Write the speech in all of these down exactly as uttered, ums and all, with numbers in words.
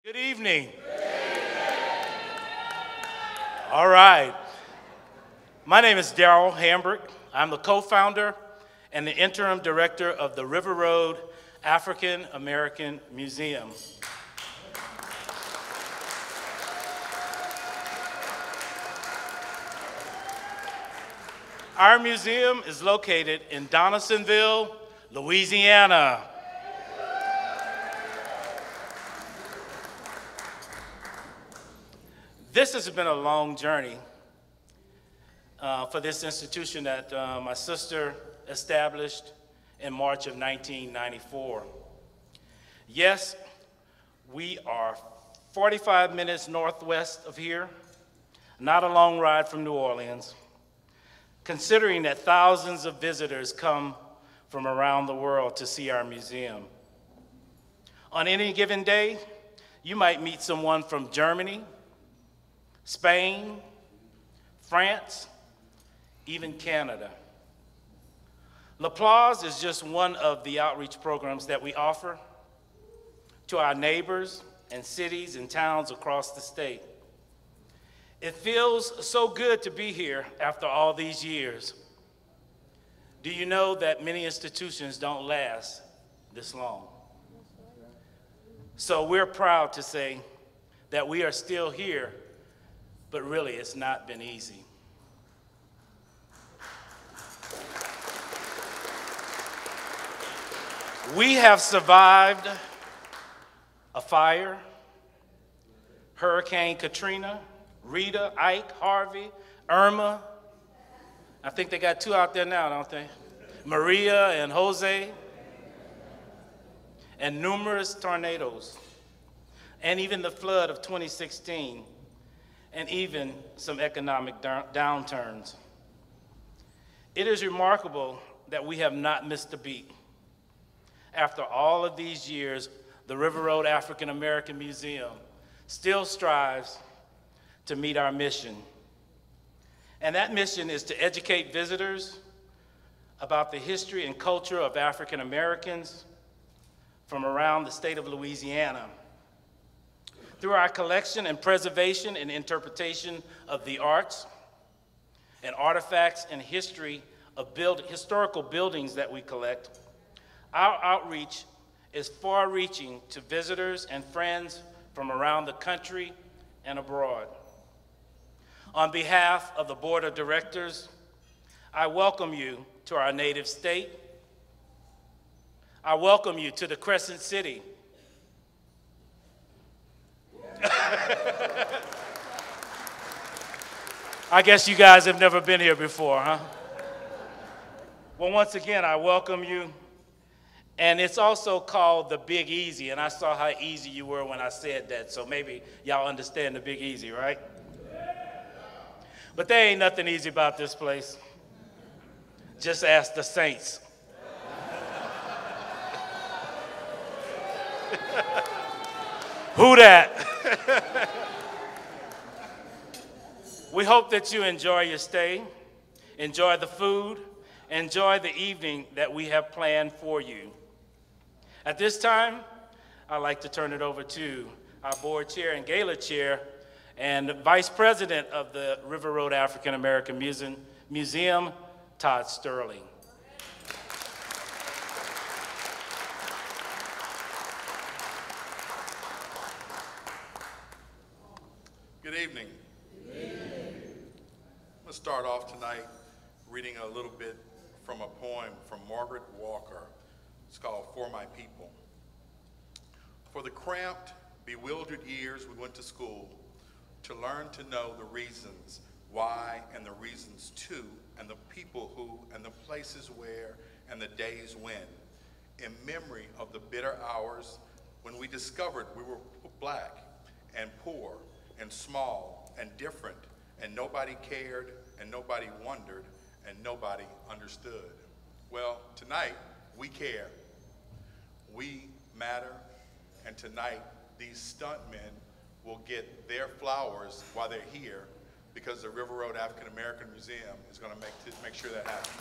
Good evening. All right. My name is Daryl Hambrick. I'm the co-founder and the interim director of the River Road African American Museum. Our museum is located in Donaldsonville, Louisiana. This has been a long journey uh, for this institution that uh, my sister established in March of nineteen ninety-four. Yes, we are forty-five minutes northwest of here, not a long ride from New Orleans, considering that thousands of visitors come from around the world to see our museum. On any given day, you might meet someone from Germany, Spain, France, even Canada. L'Applause is just one of the outreach programs that we offer to our neighbors and cities and towns across the state. It feels so good to be here after all these years. Do you know that many institutions don't last this long? So we're proud to say that we are still here, but really it's not been easy. We have survived a fire, Hurricane Katrina, Rita, Ike, Harvey, Irma. I think they got two out there now, don't they? Maria and Jose. And numerous tornadoes. And even the flood of twenty sixteen. And even some economic downturns. It is remarkable that we have not missed a beat. After all of these years, the River Road African American Museum still strives to meet our mission. And that mission is to educate visitors about the history and culture of African Americans from around the state of Louisiana. Through our collection and preservation and interpretation of the arts and artifacts and history of build, historical buildings that we collect, our outreach is far-reaching to visitors and friends from around the country and abroad. On behalf of the Board of Directors, I welcome you to our native state. I welcome you to the Crescent City. I guess you guys have never been here before, huh? Well, once again, I welcome you. And it's also called the Big Easy, and I saw how easy you were when I said that, so maybe y'all understand the Big Easy, right? But there ain't nothing easy about this place. Just ask the saints. Who that? We hope that you enjoy your stay, enjoy the food, enjoy the evening that we have planned for you. At this time, I'd like to turn it over to our board chair and gala chair and vice president of the River Road African American Museum, Todd Sterling. Good evening. Good evening. I'm going to start off tonight reading a little bit from a poem from Margaret Walker. It's called For My People. For the cramped, bewildered years we went to school to learn to know the reasons why and the reasons to, and the people who, and the places where, and the days when, in memory of the bitter hours when we discovered we were black and poor and small and different, and nobody cared, and nobody wondered, and nobody understood. Well, tonight, we care. We matter, and tonight, these stuntmen will get their flowers while they're here because the River Road African American Museum is going to make, to make sure that happens.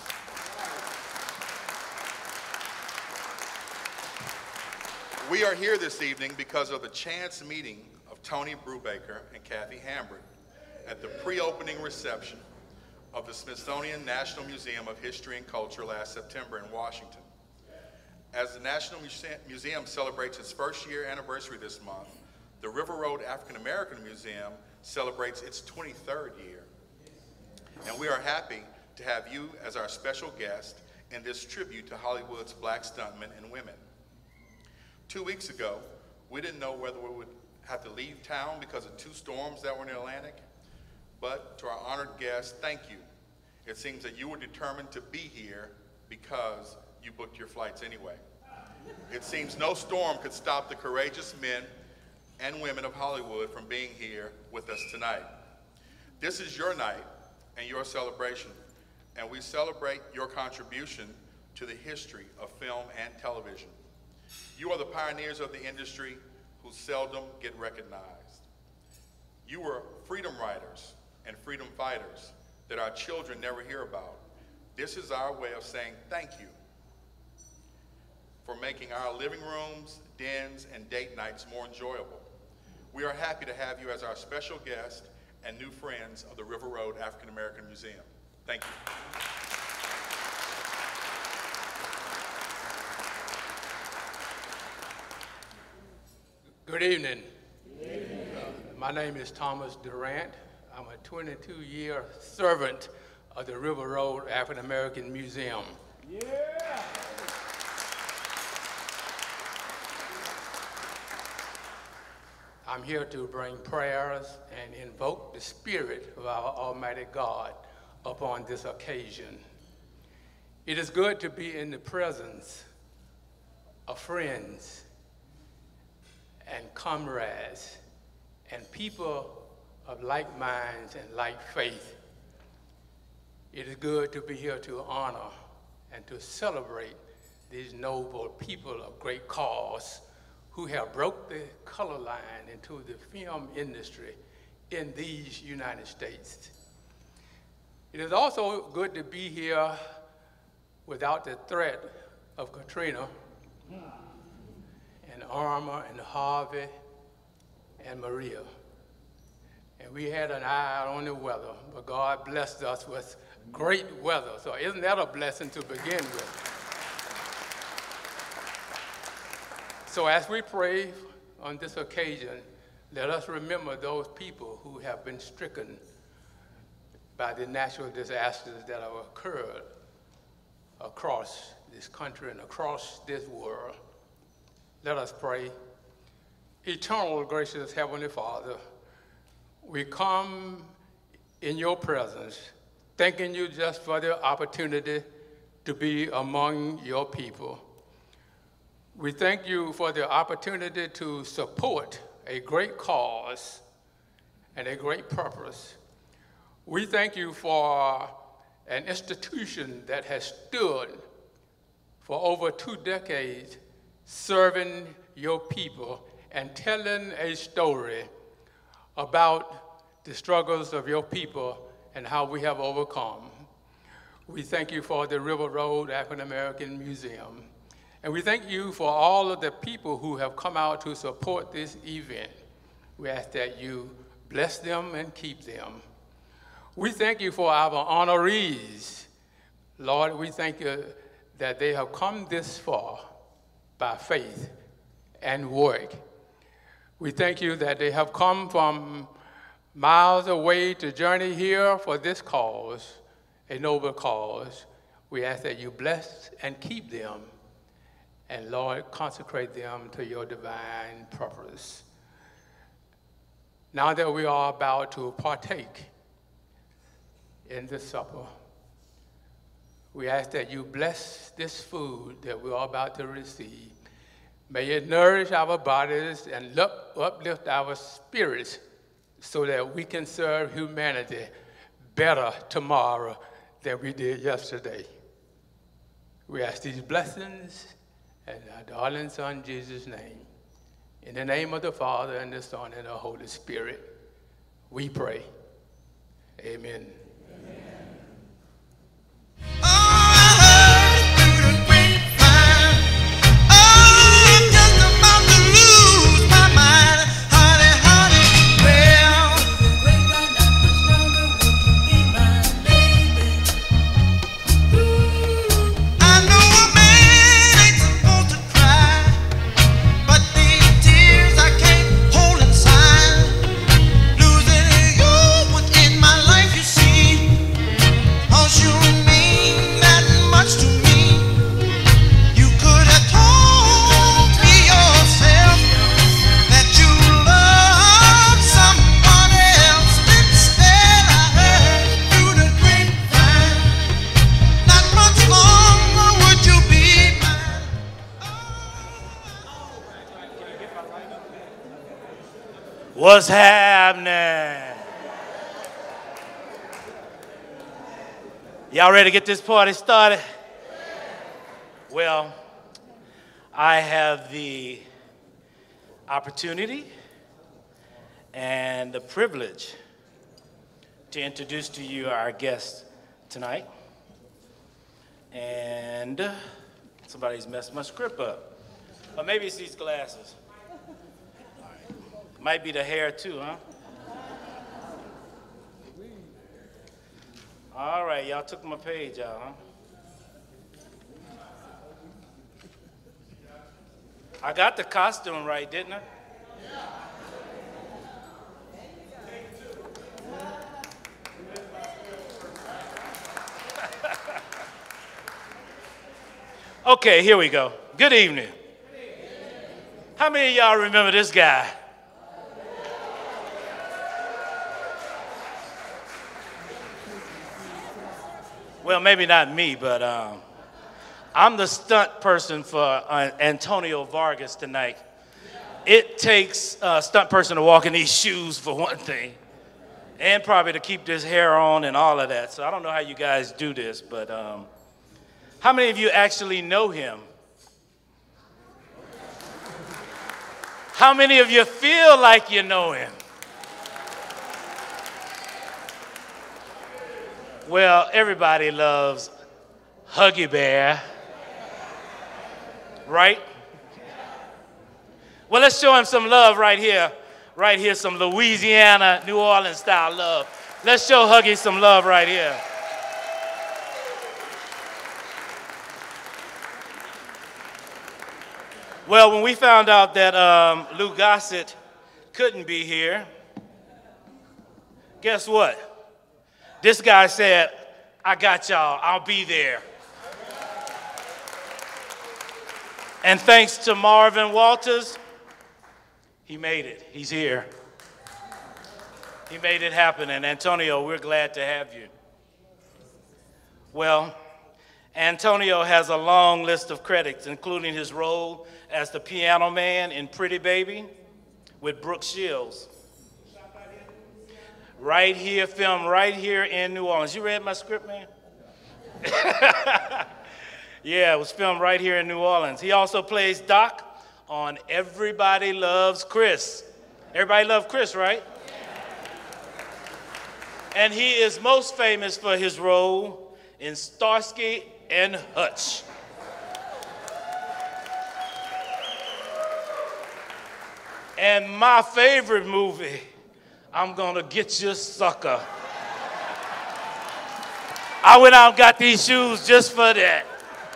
We are here this evening because of the chance meeting of Tony Brubaker and Kathy Hambry at the pre-opening reception of the Smithsonian National Museum of History and Culture last September in Washington. As the National Muse- Museum celebrates its first year anniversary this month, the River Road African American Museum celebrates its twenty-third year. And we are happy to have you as our special guest in this tribute to Hollywood's black stuntmen and women. Two weeks ago, we didn't know whether we would have to leave town because of two storms that were in the Atlantic, but to our honored guests, thank you. It seems that you were determined to be here because you booked your flights anyway. It seems no storm could stop the courageous men and women of Hollywood from being here with us tonight. This is your night and your celebration, and we celebrate your contribution to the history of film and television. You are the pioneers of the industry who seldom get recognized. You were freedom riders and freedom fighters that our children never hear about. This is our way of saying thank you for making our living rooms, dens, and date nights more enjoyable. We are happy to have you as our special guest and new friends of the River Road African American Museum. Thank you. Good evening. Good evening. Uh, my name is Thomas Durant. I'm a twenty-two year servant of the River Road African American Museum. Yeah. I'm here to bring prayers and invoke the spirit of our Almighty God upon this occasion. It is good to be in the presence of friends and comrades and people of like minds and like faith. It is good to be here to honor and to celebrate these noble people of great cause who have broke the color line into the film industry in these United States. It is also good to be here without the threat of Katrina and Irma and Harvey and Maria. And we had an eye on the weather, but God blessed us with great weather. So isn't that a blessing to begin with? So as we pray on this occasion, let us remember those people who have been stricken by the natural disasters that have occurred across this country and across this world. Let us pray. Eternal, gracious Heavenly Father, we come in your presence, thanking you just for the opportunity to be among your people. We thank you for the opportunity to support a great cause and a great purpose. We thank you for an institution that has stood for over two decades serving your people and telling a story about the struggles of your people and how we have overcome. We thank you for the River Road African American Museum. And we thank you for all of the people who have come out to support this event. We ask that you bless them and keep them. We thank you for our honorees. Lord, we thank you that they have come this far by faith and work. We thank you that they have come from miles away to journey here for this cause, a noble cause. We ask that you bless and keep them. And Lord, consecrate them to your divine purpose. Now that we are about to partake in this supper, we ask that you bless this food that we are about to receive. May it nourish our bodies and uplift our spirits so that we can serve humanity better tomorrow than we did yesterday. We ask these blessings in our darling Son, Jesus' name. In the name of the Father, and the Son, and the Holy Spirit, we pray. Amen. Oh, I heard through the grapevine. Oh, I'm just about to What's happening? Y'all ready to get this party started? Well, I have the opportunity and the privilege to introduce to you our guest tonight. And somebody's messed my script up. Or maybe it's these glasses. Might be the hair too, huh? All right, y'all took my page out, huh? I got the costume right, didn't I? Okay, here we go. Good evening. How many of y'all remember this guy? Well, maybe not me, but um, I'm the stunt person for uh, Antonio Vargas tonight. It takes a stunt person to walk in these shoes for one thing, and probably to keep this hair on and all of that. So I don't know how you guys do this, but um, how many of you actually know him? How many of you feel like you know him? Well, everybody loves Huggy Bear, right? Well, let's show him some love right here. Right here, some Louisiana, New Orleans style love. Let's show Huggy some love right here. Well, when we found out that um, Lou Gossett couldn't be here, guess what? This guy said, I got y'all, I'll be there. And thanks to Marvin Walters, he made it, he's here. He made it happen, and Antonio, we're glad to have you. Well, Antonio has a long list of credits, including his role as the piano man in Pretty Baby with Brooke Shields. Right here, filmed right here in New Orleans. You read my script, man? Yeah, it was filmed right here in New Orleans. He also plays Doc on Everybody Loves Chris. Everybody loves Chris, right? And he is most famous for his role in Starsky and Hutch. And my favorite movie, I'm Gonna Get You, Sucker. I went out and got these shoes just for that.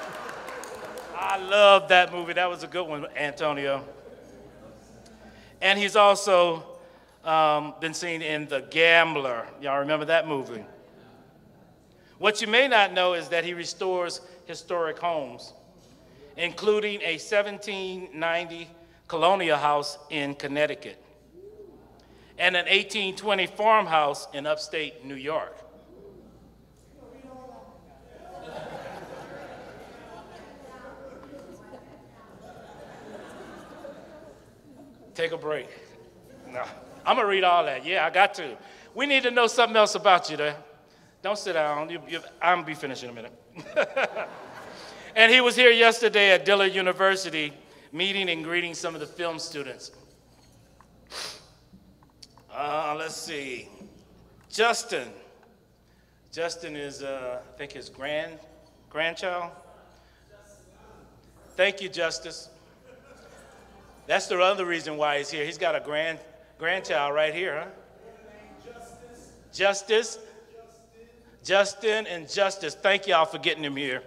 I love that movie. That was a good one, Antonio. And he's also um, been seen in The Gambler. Y'all remember that movie? What you may not know is that he restores historic homes, including a seventeen ninety colonial house in Connecticut and an eighteen twenty farmhouse in upstate New York. Take a break. No, I'm gonna read all that. Yeah, I got to. We need to know something else about you there. Don't sit down. You, you, I'm gonna be finished in a minute. And he was here yesterday at Dillard University meeting and greeting some of the film students. Uh, let's see. Justin. Justin is, uh, I think, his grand grandchild. Thank you, Justice. That's the other reason why he's here. He's got a grand grandchild right here, huh? Justice. Justice. Justin and Justice. Thank y'all for getting him here.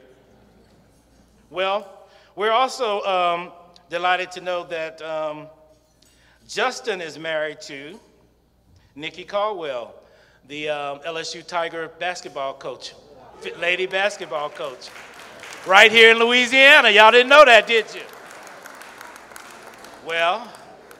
Well, we're also um, delighted to know that um, Justin is married to Nikki Caldwell, the um, L S U Tiger basketball coach, lady basketball coach, right here in Louisiana. Y'all didn't know that, did you? Well,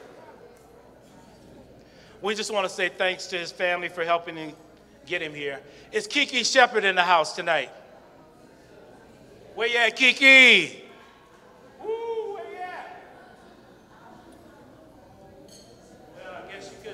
we just want to say thanks to his family for helping him get him here. Is Kiki Shepard in the house tonight? Where you at, Kiki? Woo, where you at? Well, I guess you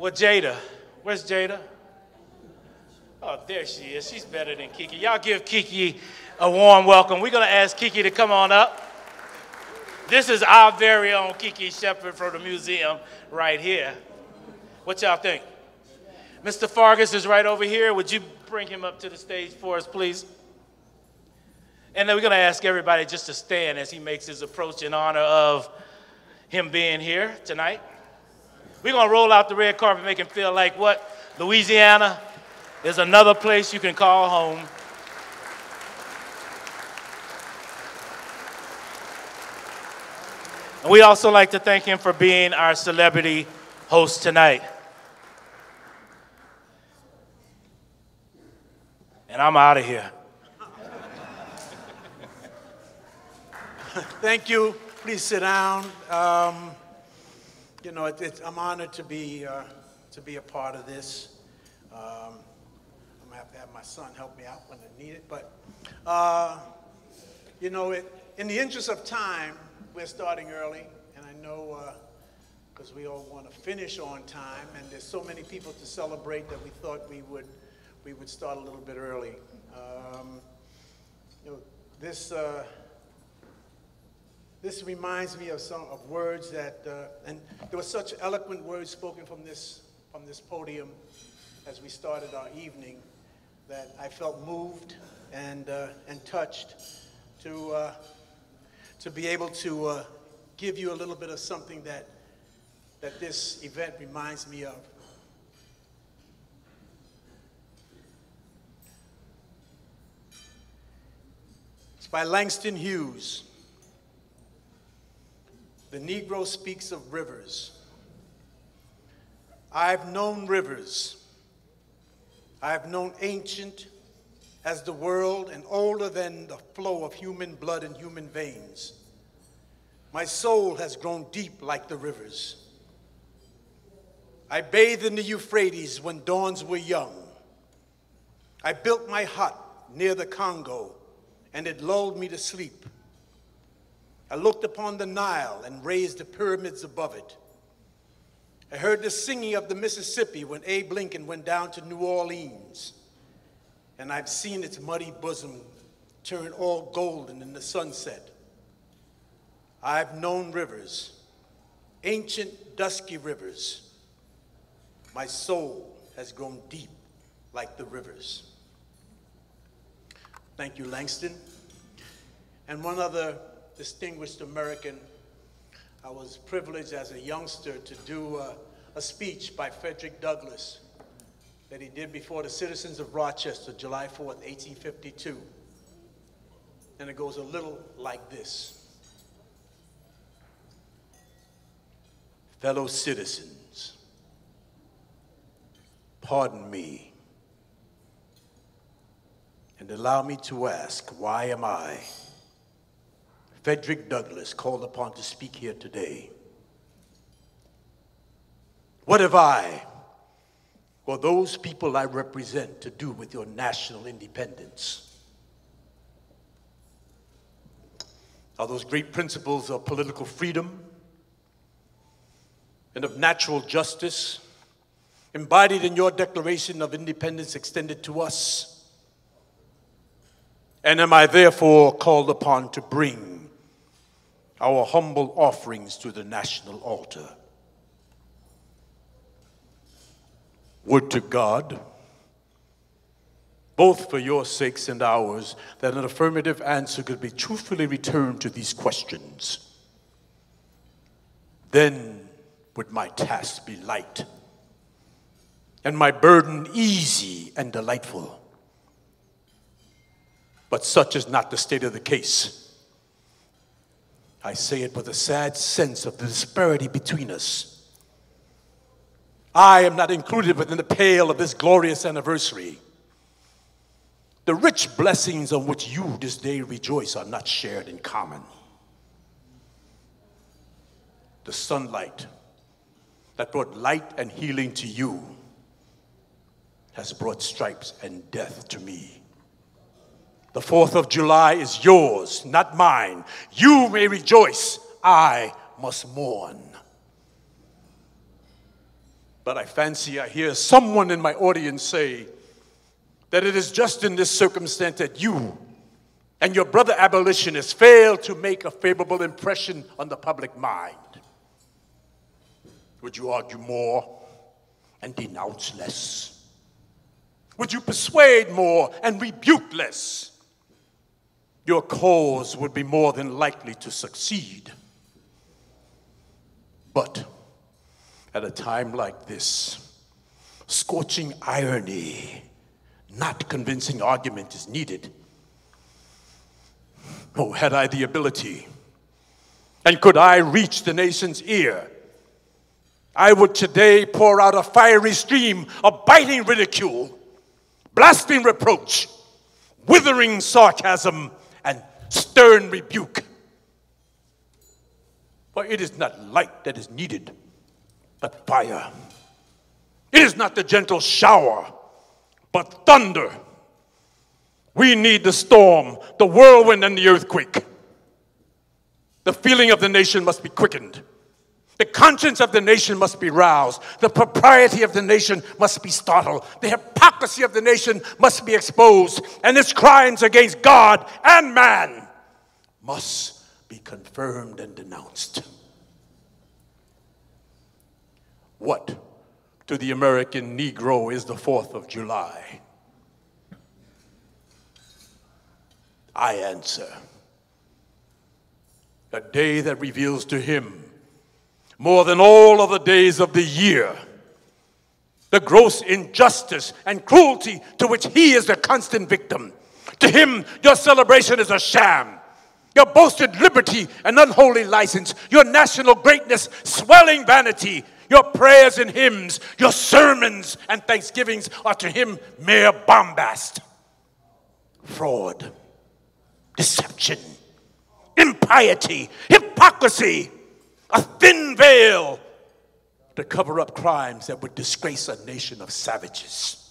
Well, Jada, where's Jada? Oh, there she is. She's better than Kiki. Y'all give Kiki a warm welcome. We're going to ask Kiki to come on up. This is our very own Kiki Shepard from the museum right here. What y'all think? Mister Fargus is right over here. Would you bring him up to the stage for us, please? And then we're going to ask everybody just to stand as he makes his approach in honor of him being here tonight. We're going to roll out the red carpet, make him feel like what? Louisiana is another place you can call home. And we also like to thank him for being our celebrity host tonight. And I'm out of here. Thank you. Please sit down. Um, you know, it, it, I'm honored to be uh, to be a part of this. Um, I'm gonna have to have my son help me out when I need it. But uh, you know, it, in the interest of time, we're starting early, and I know because uh, we all want to finish on time, and there's so many people to celebrate that we thought we would we would start a little bit early. Um, you know, this. Uh, This reminds me of some of words that, uh, and there were such eloquent words spoken from this, from this podium as we started our evening that I felt moved and, uh, and touched to, uh, to be able to uh, give you a little bit of something that, that this event reminds me of. It's by Langston Hughes. The Negro speaks of rivers. I've known rivers. I've known ancient as the world and older than the flow of human blood and human veins. My soul has grown deep like the rivers. I bathed in the Euphrates when dawns were young. I built my hut near the Congo, and it lulled me to sleep. I looked upon the Nile and raised the pyramids above it. I heard the singing of the Mississippi when Abe Lincoln went down to New Orleans. And I've seen its muddy bosom turn all golden in the sunset. I've known rivers, ancient dusky rivers. My soul has grown deep like the rivers. Thank you, Langston. And one other distinguished American. I was privileged as a youngster to do a, a speech by Frederick Douglass that he did before the citizens of Rochester, July fourth, eighteen fifty-two. And it goes a little like this. Fellow citizens, pardon me, and allow me to ask, why am I, Frederick Douglass, called upon to speak here today? What have I, or those people I represent, to do with your national independence? Are those great principles of political freedom and of natural justice embodied in your Declaration of Independence extended to us? And am I therefore called upon to bring our humble offerings to the national altar? Would to God, both for your sakes and ours, that an affirmative answer could be truthfully returned to these questions. Then would my task be light, and my burden easy and delightful. But such is not the state of the case. I say it with a sad sense of the disparity between us. I am not included within the pale of this glorious anniversary. The rich blessings on which you this day rejoice are not shared in common. The sunlight that brought light and healing to you has brought stripes and death to me. The fourth of July is yours, not mine. You may rejoice, I must mourn. But I fancy I hear someone in my audience say that it is just in this circumstance that you and your brother abolitionists fail to make a favorable impression on the public mind. Would you argue more and denounce less? Would you persuade more and rebuke less? Your cause would be more than likely to succeed. But at a time like this, scorching irony, not convincing argument is needed. Oh, had I the ability, and could I reach the nation's ear, I would today pour out a fiery stream of biting ridicule, blasting reproach, withering sarcasm, and stern rebuke. For it is not light that is needed, but fire. It is not the gentle shower, but thunder. We need the storm, the whirlwind, and the earthquake. The feeling of the nation must be quickened. The conscience of the nation must be roused. The propriety of the nation must be startled. The hypocrisy of the nation must be exposed. And its crimes against God and man must be confirmed and denounced. What to the American Negro is the fourth of July? I answer, a day that reveals to him, more than all other days of the year, the gross injustice and cruelty to which he is the constant victim. To him, your celebration is a sham. Your boasted liberty and unholy license, your national greatness, swelling vanity, your prayers and hymns, your sermons and thanksgivings are to him mere bombast, fraud, deception, impiety, hypocrisy, a thin veil to cover up crimes that would disgrace a nation of savages.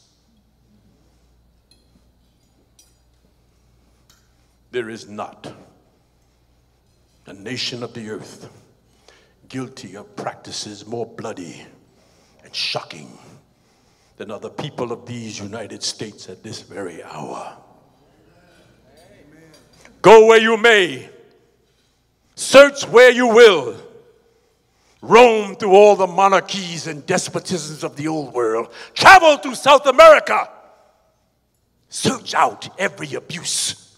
There is not a nation of the earth guilty of practices more bloody and shocking than are the people of these United States at this very hour. Amen. Go where you may, search where you will, roam through all the monarchies and despotisms of the old world, travel through South America, search out every abuse.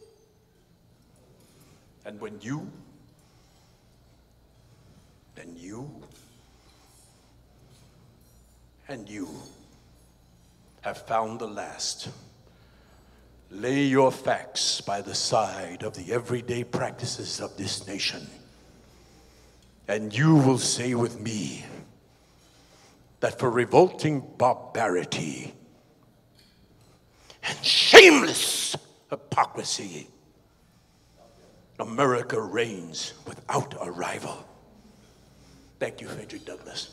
And when you and you and you have found the last, lay your facts by the side of the everyday practices of this nation, and you will say with me that for revolting barbarity and shameless hypocrisy, America reigns without a rival. Thank you, Frederick Douglass.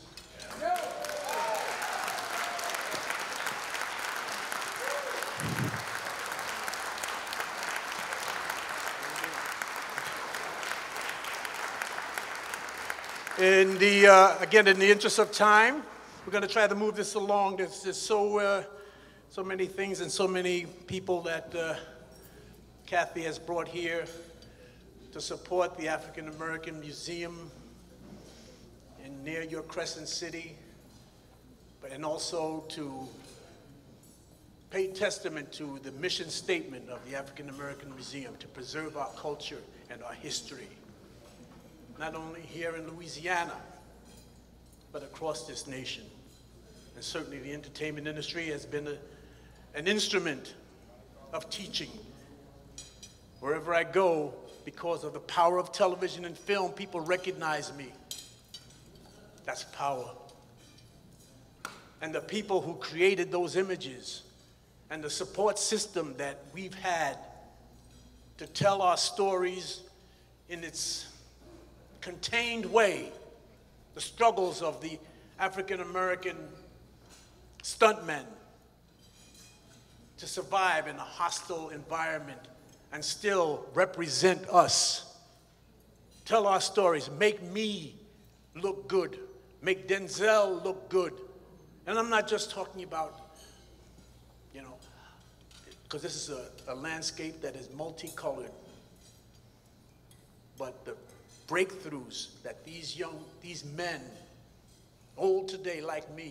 In the, uh, again, in the interest of time, we're going to try to move this along. There's, there's so, uh, so many things and so many people that uh, Kathy has brought here to support the African American Museum in near your Crescent City, but and also to pay testament to the mission statement of the African American Museum to preserve our culture and our history, not only here in Louisiana, but across this nation. And certainly the entertainment industry has been a, an instrument of teaching. Wherever I go, because of the power of television and film, people recognize me. That's power. And the people who created those images and the support system that we've had to tell our stories in its contained way, the struggles of the African American stuntmen to survive in a hostile environment and still represent us, tell our stories, make me look good, make Denzel look good, And I'm not just talking about, you know, because this is a, a landscape that is multicolored, but the breakthroughs that these young, these men, old today like me,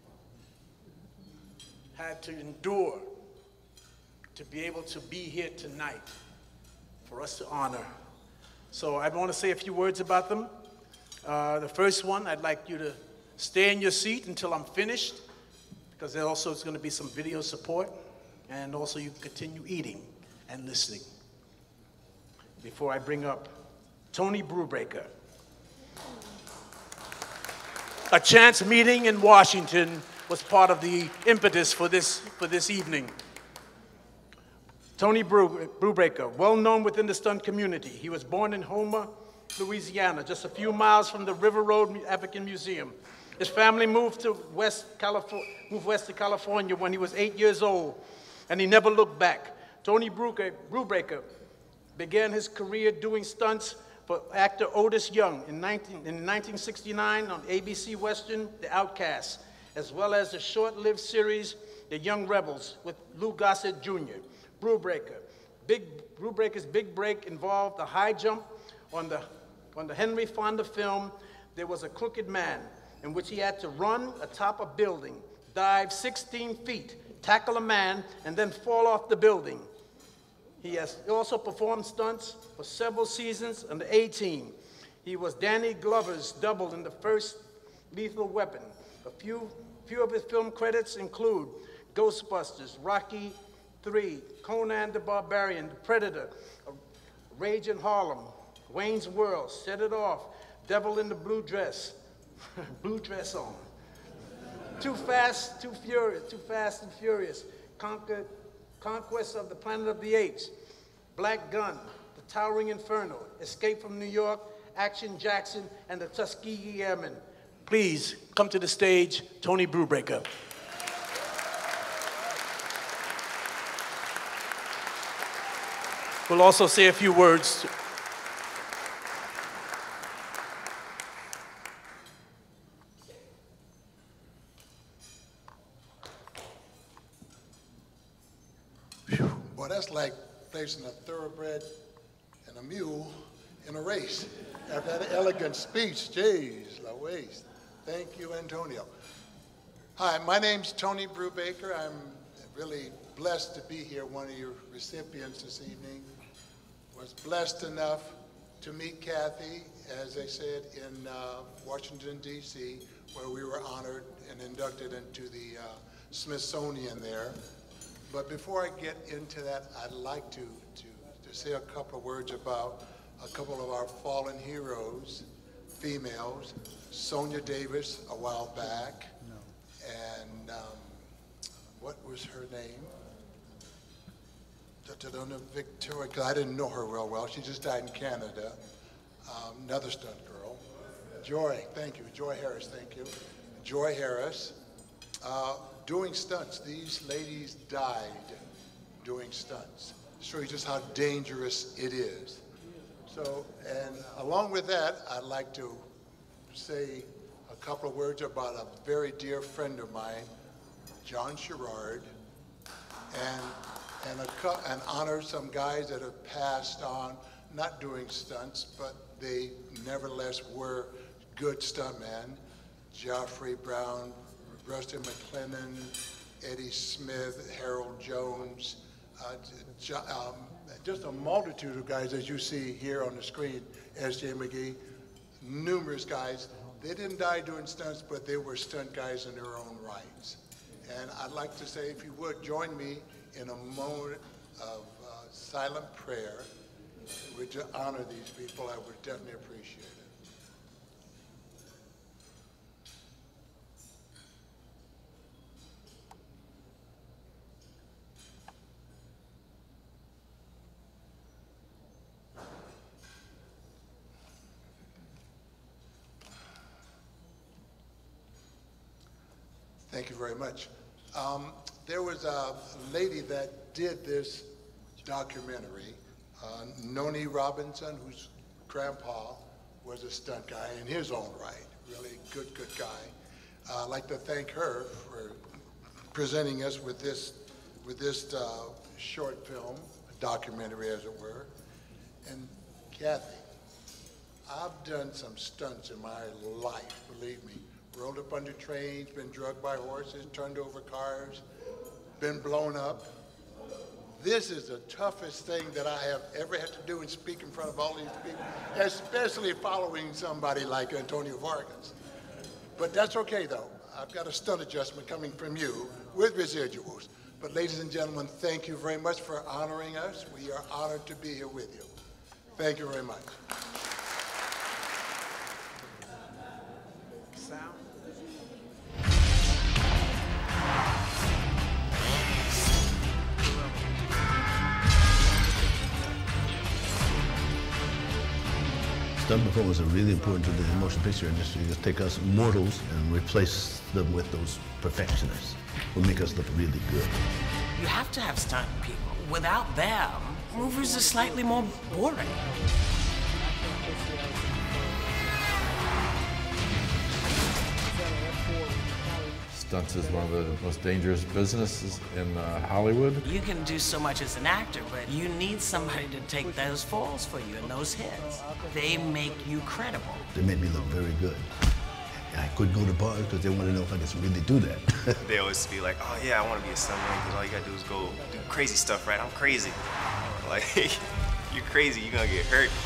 had to endure to be able to be here tonight for us to honor. So I want to say a few words about them. Uh, the first one, I'd like you to stay in your seat until I'm finished, because there also is going to be some video support, and also you can continue eating and listening. Before I bring up Tony Brubaker. A chance meeting in Washington was part of the impetus for this, for this evening. Tony Brubaker, well known within the stunt community. He was born in Houma, Louisiana, just a few miles from the River Road African Museum. His family moved to West California, moved west to California when he was eight years old, and he never looked back. Tony Brubaker began his career doing stunts for actor Otis Young in, nineteen, in nineteen sixty-nine on A B C Western, The Outcasts, as well as the short-lived series, The Young Rebels, with Lou Gossett Junior Brubaker. Big, Brubaker's big break involved a high jump on the, on the Henry Fonda film, There Was a Crooked Man, in which he had to run atop a building, dive sixteen feet, tackle a man, and then fall off the building. He has also performed stunts for several seasons on the A-Team. He was Danny Glover's double in the first Lethal Weapon. A few, few of his film credits include Ghostbusters, Rocky three, Conan the Barbarian, The Predator, Rage in Harlem, Wayne's World, Set It Off, Devil in the Blue Dress, Blue Dress On, Too Fast, Too Furious, Too Fast and Furious, Conquer, Conquest of the Planet of the Apes, Black Gun, The Towering Inferno, Escape from New York, Action Jackson, and the Tuskegee Airmen. Please come to the stage, Tony Brubaker. We'll also say a few words. Well, that's like placing a thoroughbred and a mule in a race. After that elegant speech, jeez Louise. Thank you, Antonio. Hi, my name's Tony Brubaker. I'm really blessed to be here, one of your recipients this evening. Was blessed enough to meet Kathy, as I said, in uh, Washington, D C, where we were honored and inducted into the uh, Smithsonian there. But before I get into that, I'd like to, to, to say a couple of words about a couple of our fallen heroes, females, Sonia Davis a while back, no. and um, what was her name? Victoria, because I didn't know her real well. She just died in Canada. Um, another stunt girl. Joy, thank you. Joy Harris, thank you. Joy Harris. Uh, doing stunts. These ladies died doing stunts. Show you just how dangerous it is. So, and along with that, I'd like to say a couple of words about a very dear friend of mine, John Sherrard, and and, a, and honor some guys that have passed on, not doing stunts, but they nevertheless were good stuntmen. Geoffrey Brown, Rusty McLennan, Eddie Smith, Harold Jones, uh, um, just a multitude of guys, as you see here on the screen, S J McGee, numerous guys. They didn't die doing stunts, but they were stunt guys in their own rights. And I'd like to say, if you would, join me in a moment of uh, silent prayer. Would you honor these people? I would definitely appreciate it. Thank you very much. Um, there was a lady that did this documentary, uh, Noni Robinson, whose grandpa was a stunt guy in his own right, really good, good guy. Uh, I'd like to thank her for presenting us with this, with this uh, short film, documentary as it were. And Kathy, I've done some stunts in my life, believe me. Rolled up under trains, been drugged by horses, turned over cars, been blown up. This is the toughest thing that I have ever had to do and speak in front of all these people, especially following somebody like Antonio Vargas. But that's okay though. I've got a stunt adjustment coming from you with residuals. But ladies and gentlemen, thank you very much for honoring us. We are honored to be here with you. Thank you very much. Stunt performers are really important to the motion picture industry. Just take us mortals and replace them with those perfectionists who make us look really good. You have to have stunt people. Without them, movies are slightly more boring. Stunts is one of the most dangerous businesses in uh, Hollywood. You can do so much as an actor, but you need somebody to take those falls for you and those hits. They make you credible. They made me look very good. I couldn't go to bars because they want to know if I could really do that. They always be like, oh yeah, I want to be a stuntman because all you gotta do is go do crazy stuff, right? I'm crazy. Like, you're crazy, you're gonna get hurt.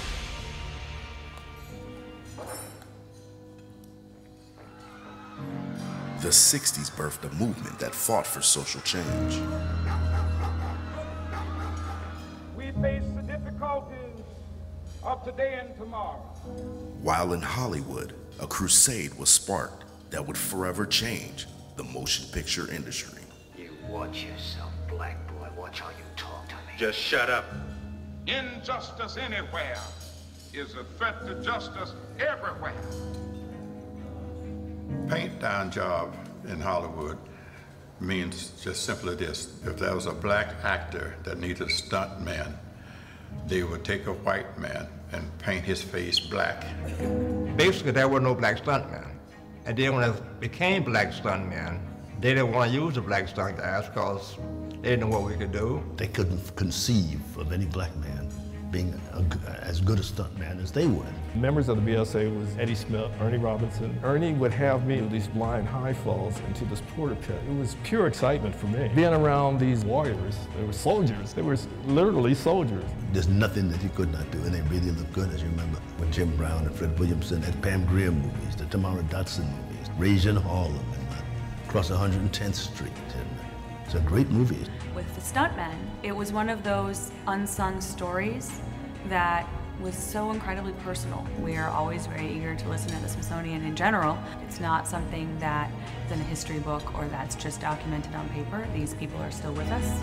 The sixties birthed a movement that fought for social change. We face the difficulties of today and tomorrow. While in Hollywood, a crusade was sparked that would forever change the motion picture industry. You watch yourself, black boy. Watch how you talk to me. Just shut up. Injustice anywhere is a threat to justice everywhere. Paint down job in Hollywood means just simply this. If there was a black actor that needed a stunt man, they would take a white man and paint his face black. Basically, there were no black stuntmen. And then when it became black stuntmen, they didn't want to use the black stunt guys because they didn't know what we could do. They couldn't conceive of any black man being a, as good a stuntman as they would. Members of the B S A was Eddie Smith, Ernie Robinson. Ernie would have me do these blind high falls into this porta pit. It was pure excitement for me. Being around these warriors, they were soldiers. They were literally soldiers. There's nothing that you could not do, and they really look good, as you remember. When Jim Brown and Fred Williamson had Pam Grier movies, the Tamara Dotson movies, Raising Harlem, and uh, Across one hundred tenth Street. And it's a great movie. With the stuntmen, it was one of those unsung stories that was so incredibly personal. We are always very eager to listen to the Smithsonian in general. It's not something that is in a history book or that's just documented on paper. These people are still with us.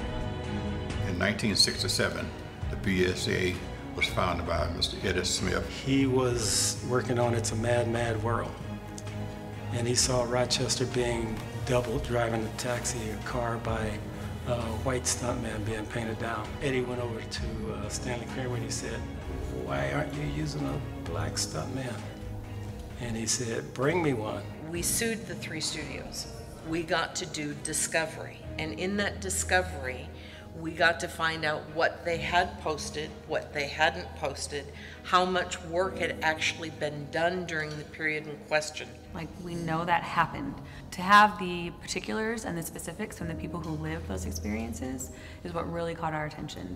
In nineteen sixty-seven, the B S A was founded by Mister Eddie Smith. He was working on It's a Mad, Mad World. And he saw Rochester being doubled, driving a taxi, a car by a white stuntman being painted down. Eddie went over to uh, Stanley Kramer and he said, why aren't you using a black stuntman? And he said, bring me one. We sued the three studios. We got to do discovery. And in that discovery, we got to find out what they had posted, what they hadn't posted, how much work had actually been done during the period in question. Like, we know that happened. To have the particulars and the specifics from the people who lived those experiences is what really caught our attention.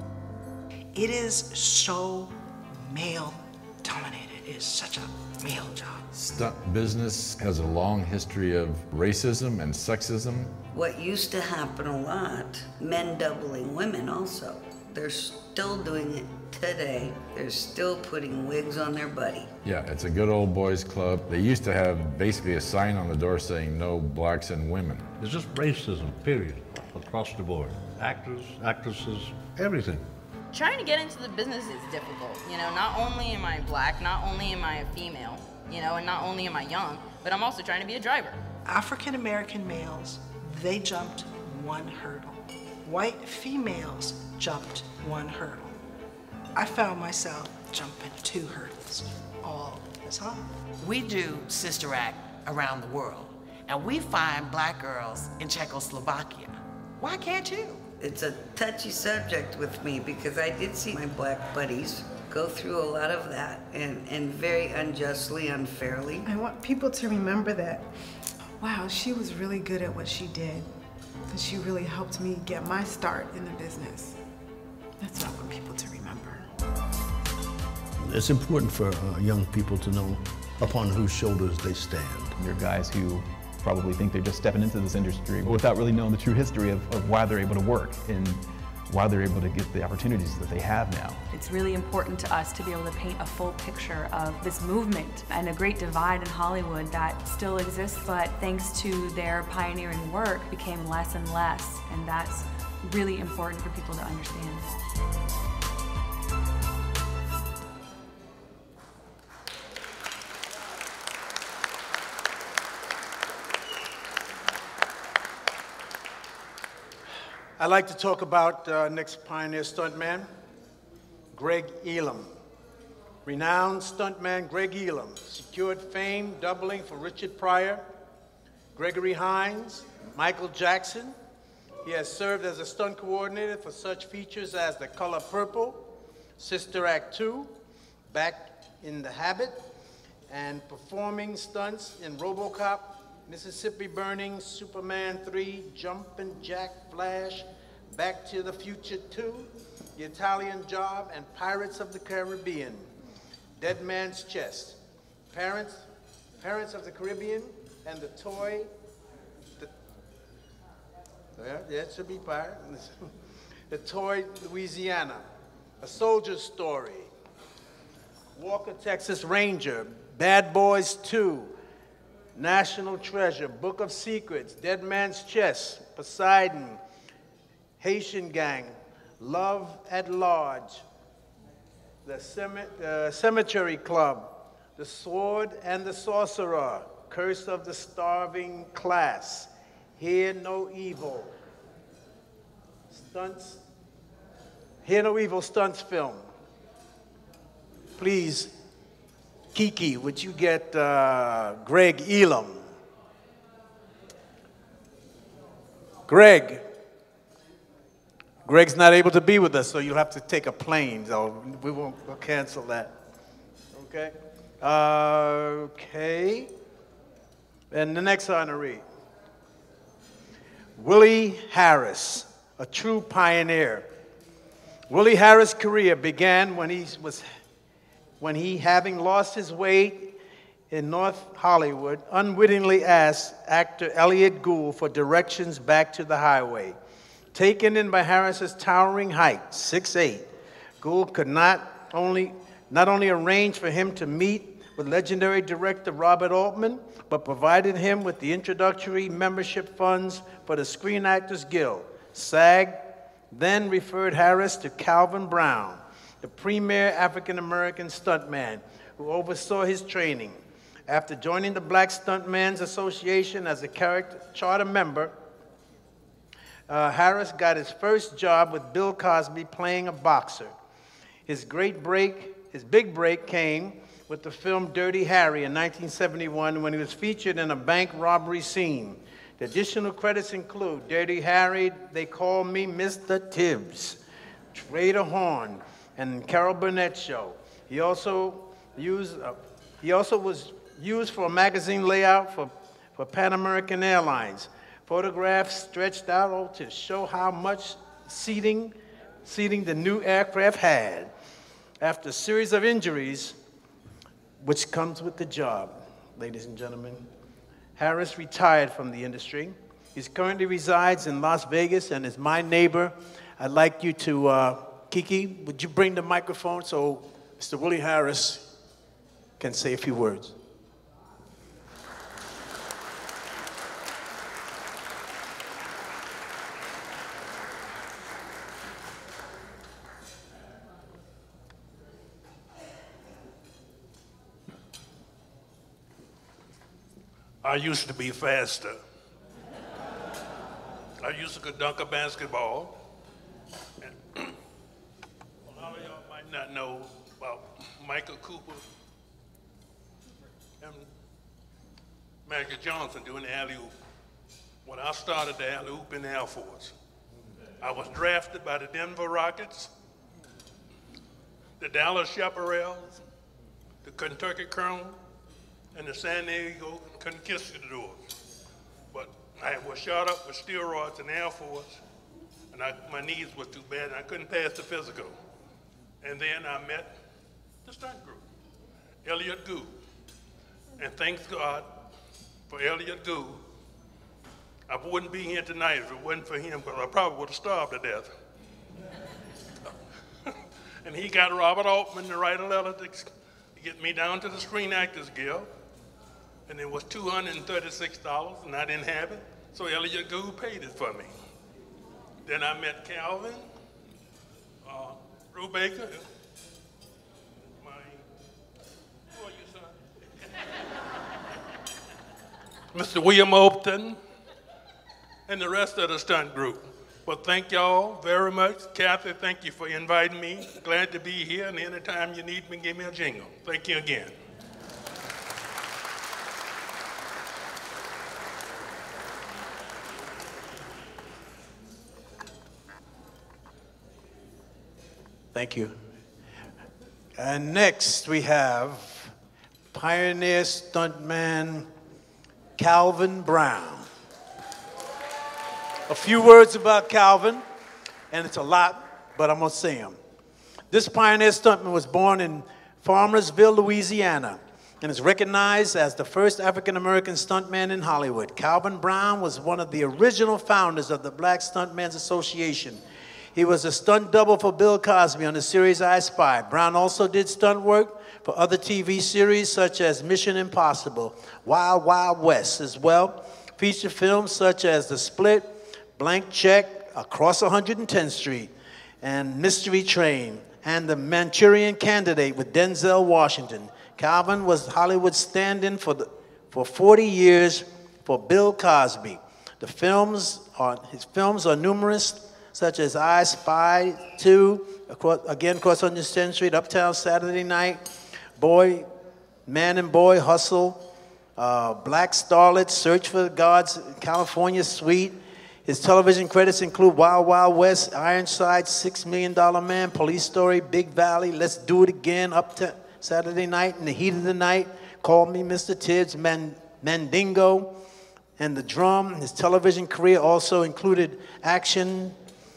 It is so male-dominated. It is such a male job. Stunt business has a long history of racism and sexism. What used to happen a lot, men doubling women also. They're still doing it today. They're still putting wigs on their buddy. Yeah, it's a good old boys club. They used to have basically a sign on the door saying no blacks and women. It's just racism, period, across the board. Actors, actresses, everything. Trying to get into the business is difficult. You know, not only am I black, not only am I a female, you know, and not only am I young, but I'm also trying to be a driver. African American males, they jumped one hurdle. White females jumped one hurdle. I found myself jumping two hurdles all the time. We do Sister Act around the world. And we find black girls in Czechoslovakia. Why can't you? It's a touchy subject with me because I did see my black buddies go through a lot of that and, and very unjustly, unfairly. I want people to remember that, wow, she was really good at what she did. And she really helped me get my start in the business. That's what I want people to remember. It's important for uh, young people to know upon whose shoulders they stand. You're guys who probably think they're just stepping into this industry without really knowing the true history of, of why they're able to work and why they're able to get the opportunities that they have now. It's really important to us to be able to paint a full picture of this movement and a great divide in Hollywood that still exists, but thanks to their pioneering work became less and less, and that's really important for people to understand. I'd like to talk about uh, next pioneer stuntman, Greg Elam. Renowned stuntman Greg Elam secured fame doubling for Richard Pryor, Gregory Hines, Michael Jackson. He has served as a stunt coordinator for such features as The Color Purple, Sister Act two, Back in the Habit, and performing stunts in RoboCop, Mississippi Burning, Superman three, Jumpin' Jack Flash, Back to the Future two, The Italian Job, and Pirates of the Caribbean, Dead Man's Chest, Parents, Parents of the Caribbean, and The Toy, the, yeah, that should be part, The Toy, Louisiana, A Soldier's Story, Walker, Texas Ranger, Bad Boys two, National Treasure, Book of Secrets, Dead Man's Chest, Poseidon, Haitian Gang, Love at Large, The Cem- uh, Cemetery Club, The Sword and the Sorcerer, Curse of the Starving Class, Hear No Evil, Stunts, Hear No Evil Stunts film. Please, Kiki, would you get uh, Greg Elam? Greg. Greg's not able to be with us, so you'll have to take a plane. So we won't we'll cancel that. Okay? Uh, okay. And the next honoree. Willie Harris, a true pioneer. Willie Harris' career began when he was when he, having lost his way in North Hollywood, unwittingly asked actor Elliot Gould for directions back to the highway. Taken in by Harris's towering height, six eight, Gould could not only, not only arrange for him to meet with legendary director Robert Altman, but provided him with the introductory membership funds for the Screen Actors Guild. SAG then referred Harris to Calvin Brown, the premier African-American stuntman who oversaw his training. After joining the Black Stuntmen's Association as a character charter member, uh, Harris got his first job with Bill Cosby playing a boxer. His great break, his big break came with the film Dirty Harry in nineteen seventy-one when he was featured in a bank robbery scene. The additional credits include Dirty Harry, They Call Me Mister Tibbs, Trader Horn, and Carol Burnett Show. He also used, uh, he also was used for a magazine layout for, for Pan American Airlines. Photographs stretched out to show how much seating, seating the new aircraft had. After a series of injuries, which comes with the job, ladies and gentlemen, Harris retired from the industry. He currently resides in Las Vegas and is my neighbor. I'd like you to, uh, Kiki, would you bring the microphone so Mister Willie Harris can say a few words? I used to be faster. I used to could dunk a basketball. And a lot of y'all might not know about Michael Cooper and Magic Johnson doing the alley-oop. When I started the alley-oop in the Air Force, I was drafted by the Denver Rockets, the Dallas Chaparrals, the Kentucky Colonel, and the San Diego Conquistadors. But I was shot up with steroids in the Air Force, and I, my knees were too bad, and I couldn't pass the physical. And then I met the stunt group, Elliot Gould. And thanks God for Elliot Gould. I wouldn't be here tonight if it wasn't for him, because I probably would have starved to death. And he got Robert Altman to write a letter to get me down to the Screen Actors Guild. And it was two hundred thirty-six dollars, and I didn't have it, so Elliot Gould paid it for me. Then I met Calvin, uh, Brubaker, my, who are you, son? Mister William Upton, and the rest of the stunt group. But thank y'all very much. Kathy, thank you for inviting me. Glad to be here, and anytime you need me, give me a jingle. Thank you again. Thank you. And next we have pioneer stuntman Calvin Brown. A few words about Calvin, and it's a lot, but I'm gonna say them. This pioneer stuntman was born in Farmersville, Louisiana, and is recognized as the first African-American stuntman in Hollywood. Calvin Brown was one of the original founders of the Black Stuntmen's Association. He was a stunt double for Bill Cosby on the series I Spy. Brown also did stunt work for other T V series such as Mission Impossible, Wild Wild West as well. Feature films such as The Split, Blank Check, Across one hundred tenth Street, and Mystery Train, and The Manchurian Candidate with Denzel Washington. Calvin was Hollywood's stand-in for, the, for forty years for Bill Cosby. The films are, his films are numerous, such as I Spy two, across, again, Across one hundred tenth Street, Uptown Saturday Night, Boy, Man and Boy Hustle, uh, Black Starlet, Search for God's California Suite. His television credits include Wild Wild West, Ironside, Six Million Dollar Man, Police Story, Big Valley, Let's Do It Again, Uptown Saturday Night, In the Heat of the Night, Call Me Mister Tibbs, Man, Mandingo, and The Drum. His television career also included action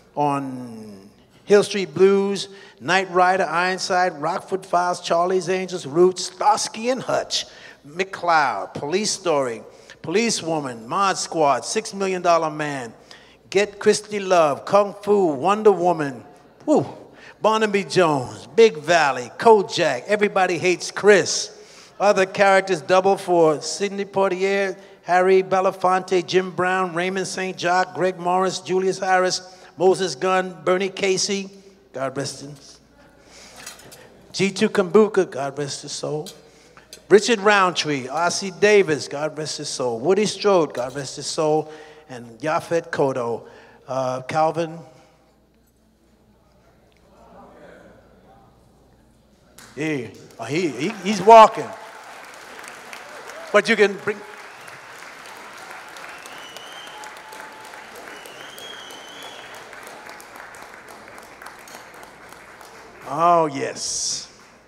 on Hill Street Blues, Knight Rider, Ironside, Rockford Files, Charlie's Angels, Roots, Starsky and Hutch, McCloud, Police Story, Policewoman, Mod Squad, Six Million Dollar Man, Get Christy Love, Kung Fu, Wonder Woman, woo, Barnaby Jones, Big Valley, Kojak, Everybody Hates Chris. Other characters double for Sidney Poitier, Harry Belafonte, Jim Brown, Raymond Saint Jacques, Greg Morris, Julius Harris, Moses Gunn, Bernie Casey, God rest his, G two Kumbuka, God rest his soul, Richard Roundtree, R C Davis, God rest his soul, Woody Strode, God rest his soul, and Yaphet Kotto. Uh, Calvin. He, he, he, he's walking. But you can bring... Oh, yes.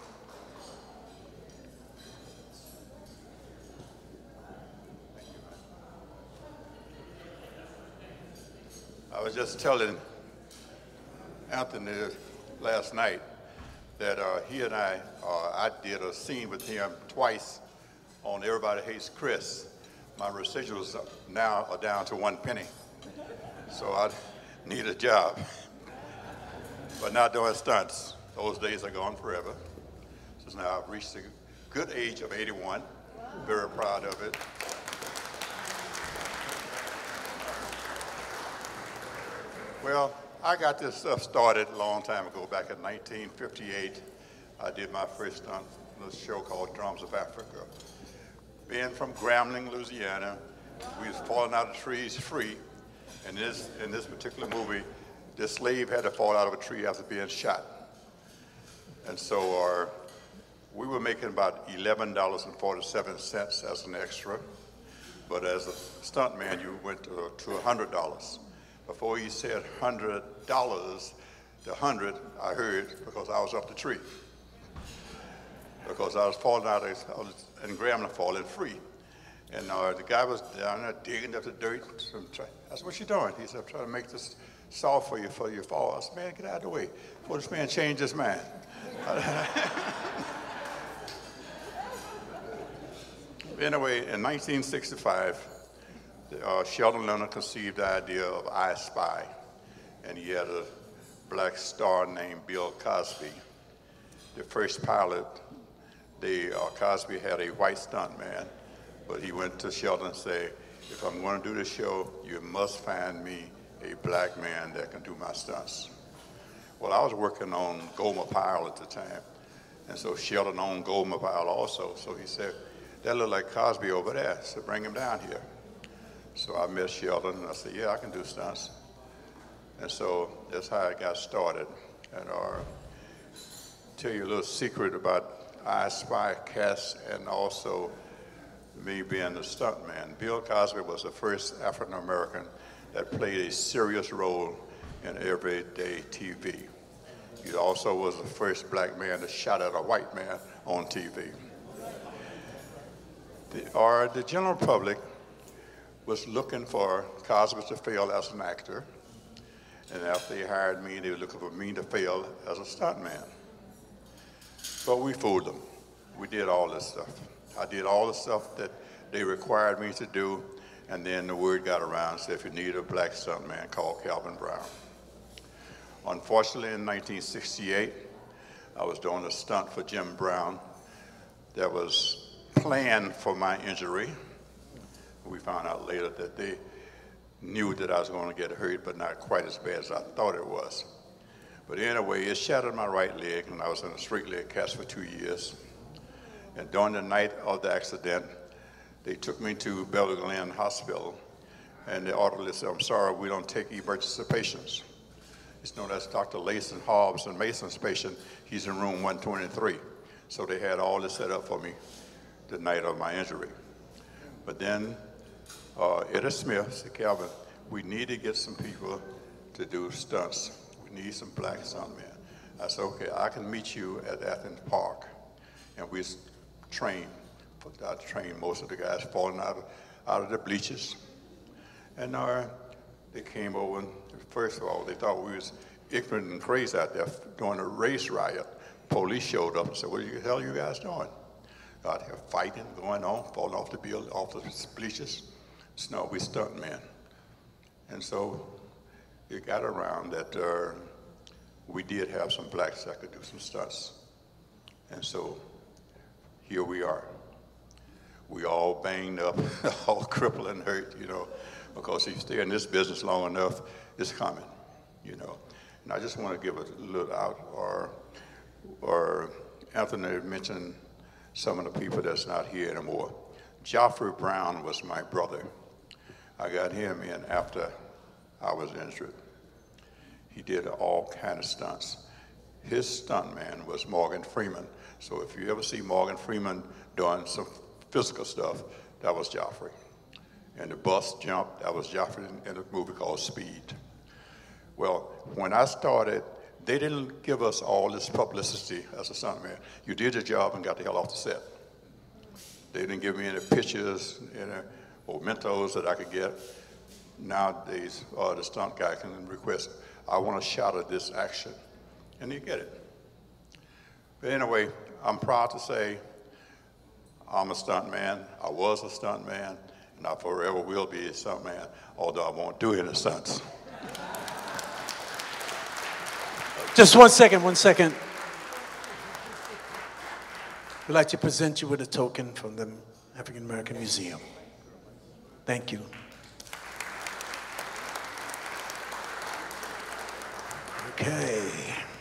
I was just telling Anthony last night that uh, he and I, uh, I did a scene with him twice on Everybody Hates Chris. My residuals now are down to one penny, so I need a job, but not doing stunts. Those days are gone forever. So now I've reached the good age of eighty-one. Very proud of it. Well, I got this stuff started a long time ago, back in nineteen fifty-eight. I did my first stunt, a show called Drums of Africa. Being from Grambling, Louisiana, we was falling out of trees free. And this, in this particular movie, this slave had to fall out of a tree after being shot. And so uh, we were making about eleven dollars and forty-seven cents as an extra. But as a stuntman, you went to, to one hundred dollars. Before he said one hundred dollars, the one hundred I heard because I was up the tree. Because I was falling out of, I was in Grambling falling free. And uh, the guy was down there digging up the dirt. I said, what you doing? He said, I'm trying to make this soft for you for your fall. I said, man, get out of the way. Before this man changed his mind. Anyway, in nineteen sixty-five, uh, Sheldon Leonard conceived the idea of I Spy. And he had a black star named Bill Cosby. The first pilot, they, uh, Cosby had a white stuntman. But he went to Sheldon and said, if I'm going to do this show, you must find me a black man that can do my stunts. Well, I was working on Goldmobile at the time. And so Sheldon owned Goldmobile also. So he said, that looked like Cosby over there, so bring him down here. So I met Sheldon and I said, yeah, I can do stunts. And so that's how I got started. And I'll tell you a little secret about I Spy cast and also me being the stuntman. Bill Cosby was the first African American that played a serious role in everyday T V. He also was the first black man that shot at a white man on T V. The, or the general public was looking for Cosby to fail as an actor, and after they hired me, they were looking for me to fail as a stuntman. But we fooled them. We did all this stuff. I did all the stuff that they required me to do, and then the word got around and said, if you need a black stuntman, call Calvin Brown. Unfortunately, in nineteen sixty-eight, I was doing a stunt for Jim Brown that was planned for my injury. We found out later that they knew that I was going to get hurt, but not quite as bad as I thought it was. But anyway, it shattered my right leg, and I was in a straight leg cast for two years. And during the night of the accident, they took me to Bella Glenn Hospital, and the orderly said, I'm sorry, we don't take emergency patients. It's known as Doctor Layson Hobbs and Mason's patient. He's in room one twenty-three. So they had all this set up for me the night of my injury. But then uh, Eddie Smith said, Calvin, we need to get some people to do stunts. We need some black stuntmen. I said, okay, I can meet you at Athens Park. And we trained. I trained most of the guys falling out of, out of the bleachers. And uh, they came over, and first of all, they thought we was ignorant and crazy out there doing a race riot. Police showed up and said, what the hell are you guys doing? Out here fighting, going on, falling off the building, off the bleachers. So no, we stunt men. And so it got around that uh, we did have some blacks that could do some stunts. And so here we are. We all banged up, all crippled and hurt, you know, because if you stay in this business long enough, it's coming, you know. And I just want to give a little out, or, or Anthony mentioned some of the people that's not here anymore. Joffrey Brown was my brother. I got him in after I was injured. He did all kind of stunts. His stuntman was Morgan Freeman. So if you ever see Morgan Freeman doing some physical stuff, that was Joffrey. And the bus jump, that was Joffrey in a movie called Speed. Well, when I started, they didn't give us all this publicity as a stuntman. You did your job and got the hell off the set. They didn't give me any pictures, any mementos that I could get. Nowadays, uh, the stunt guy can request, I want a shot of this action, and you get it. But anyway, I'm proud to say I'm a stuntman. I was a stuntman, and I forever will be a stuntman, although I won't do any stunts. Just one second, one second. We'd like to present you with a token from the African American Museum. Thank you. Okay.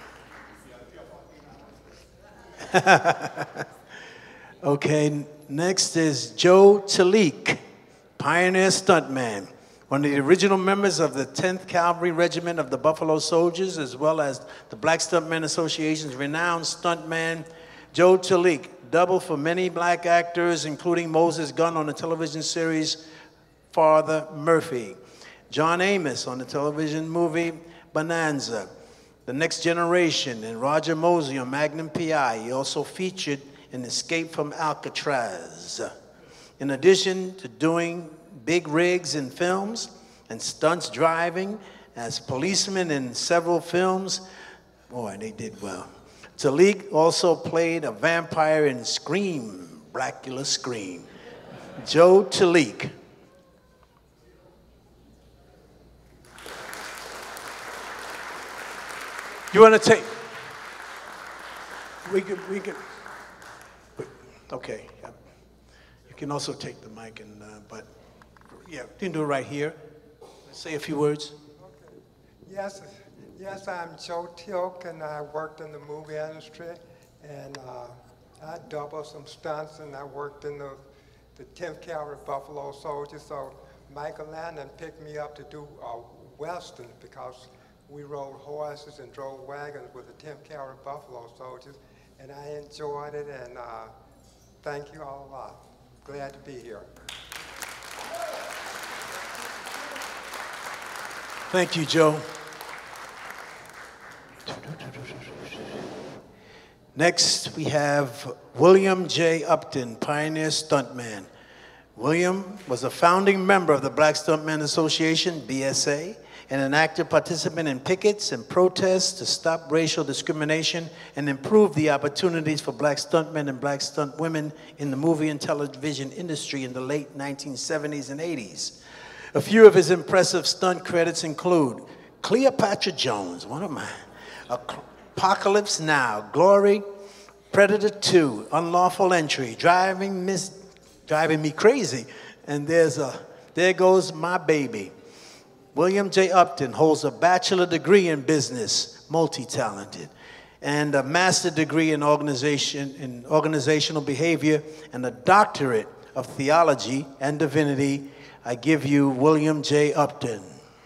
Okay, next is Joe Talik, pioneer stuntman, one of the original members of the tenth Cavalry Regiment of the Buffalo Soldiers, as well as the Black Stuntmen Association's renowned stuntman, Joe Talik, doubled for many black actors, including Moses Gunn on the television series Father Murphy. John Amos on the television movie Bonanza. The Next Generation and Roger Mosey on Magnum P I. He also featured in Escape from Alcatraz. In addition to doing big rigs in films and stunts driving as policemen in several films, boy, they did well. Talik also played a vampire in Scream, Dracula Scream. Joe Talik. You want to take? We could, we could. Okay. You can also take the mic, and uh, but yeah, you can do it right here. Say a few words. Yes, yes, I'm Joe Teoke, and I worked in the movie industry, and uh, I doubled some stunts, and I worked in the, the tenth Cavalry Buffalo Soldiers. So Michael Landon picked me up to do a Western because we rode horses and drove wagons with the tenth Cavalry Buffalo Soldiers, and I enjoyed it, and uh, thank you all a lot. Glad to be here. Thank you, Joe. Next, we have William J. Upton, pioneer stuntman. William was a founding member of the Black Stuntman Association, B S A, and an active participant in pickets and protests to stop racial discrimination and improve the opportunities for black stuntmen and black stunt women in the movie and television industry in the late nineteen seventies and eighties. A few of his impressive stunt credits include Cleopatra Jones, one of mine, Apocalypse Now, Glory, Predator two, Unlawful Entry, Driving Miss, Driving Me Crazy, and there's a, There Goes My Baby. William J. Upton holds a bachelor degree in business, multi-talented, and a master degree in organization in organizational behavior and a doctorate of theology and divinity. I give you William J. Upton.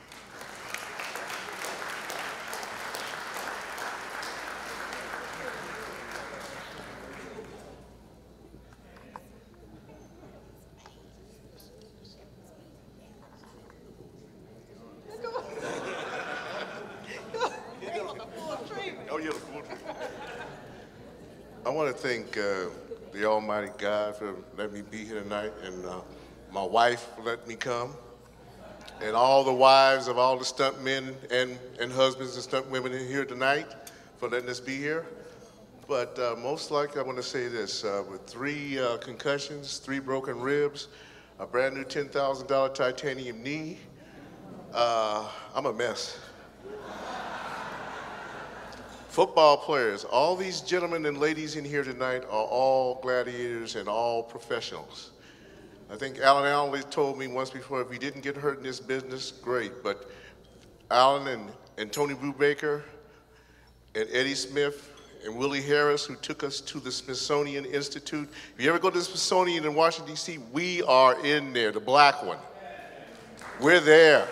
I want to thank uh, the Almighty God for letting me be here tonight, and uh, my wife for letting me come, and all the wives of all the stunt men and, and husbands and stunt women in here tonight for letting us be here. But uh, most likely I want to say this, uh, with three uh, concussions, three broken ribs, a brand new ten thousand dollar titanium knee, uh, I'm a mess. Football players, all these gentlemen and ladies in here tonight are all gladiators and all professionals. I think Alan Allen told me once before, if you didn't get hurt in this business, great. But Alan and, and Tony Brubaker and Eddie Smith and Willie Harris, who took us to the Smithsonian Institute. If you ever go to the Smithsonian in Washington, D C, we are in there, the black one. We're there.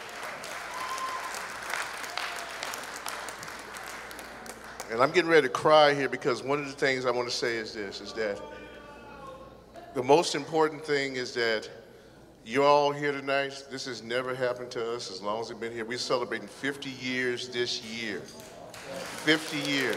And I'm getting ready to cry here because one of the things I want to say is this, is that the most important thing is that you're all here tonight. This has never happened to us as long as we've been here. We're celebrating fifty years this year. fifty years.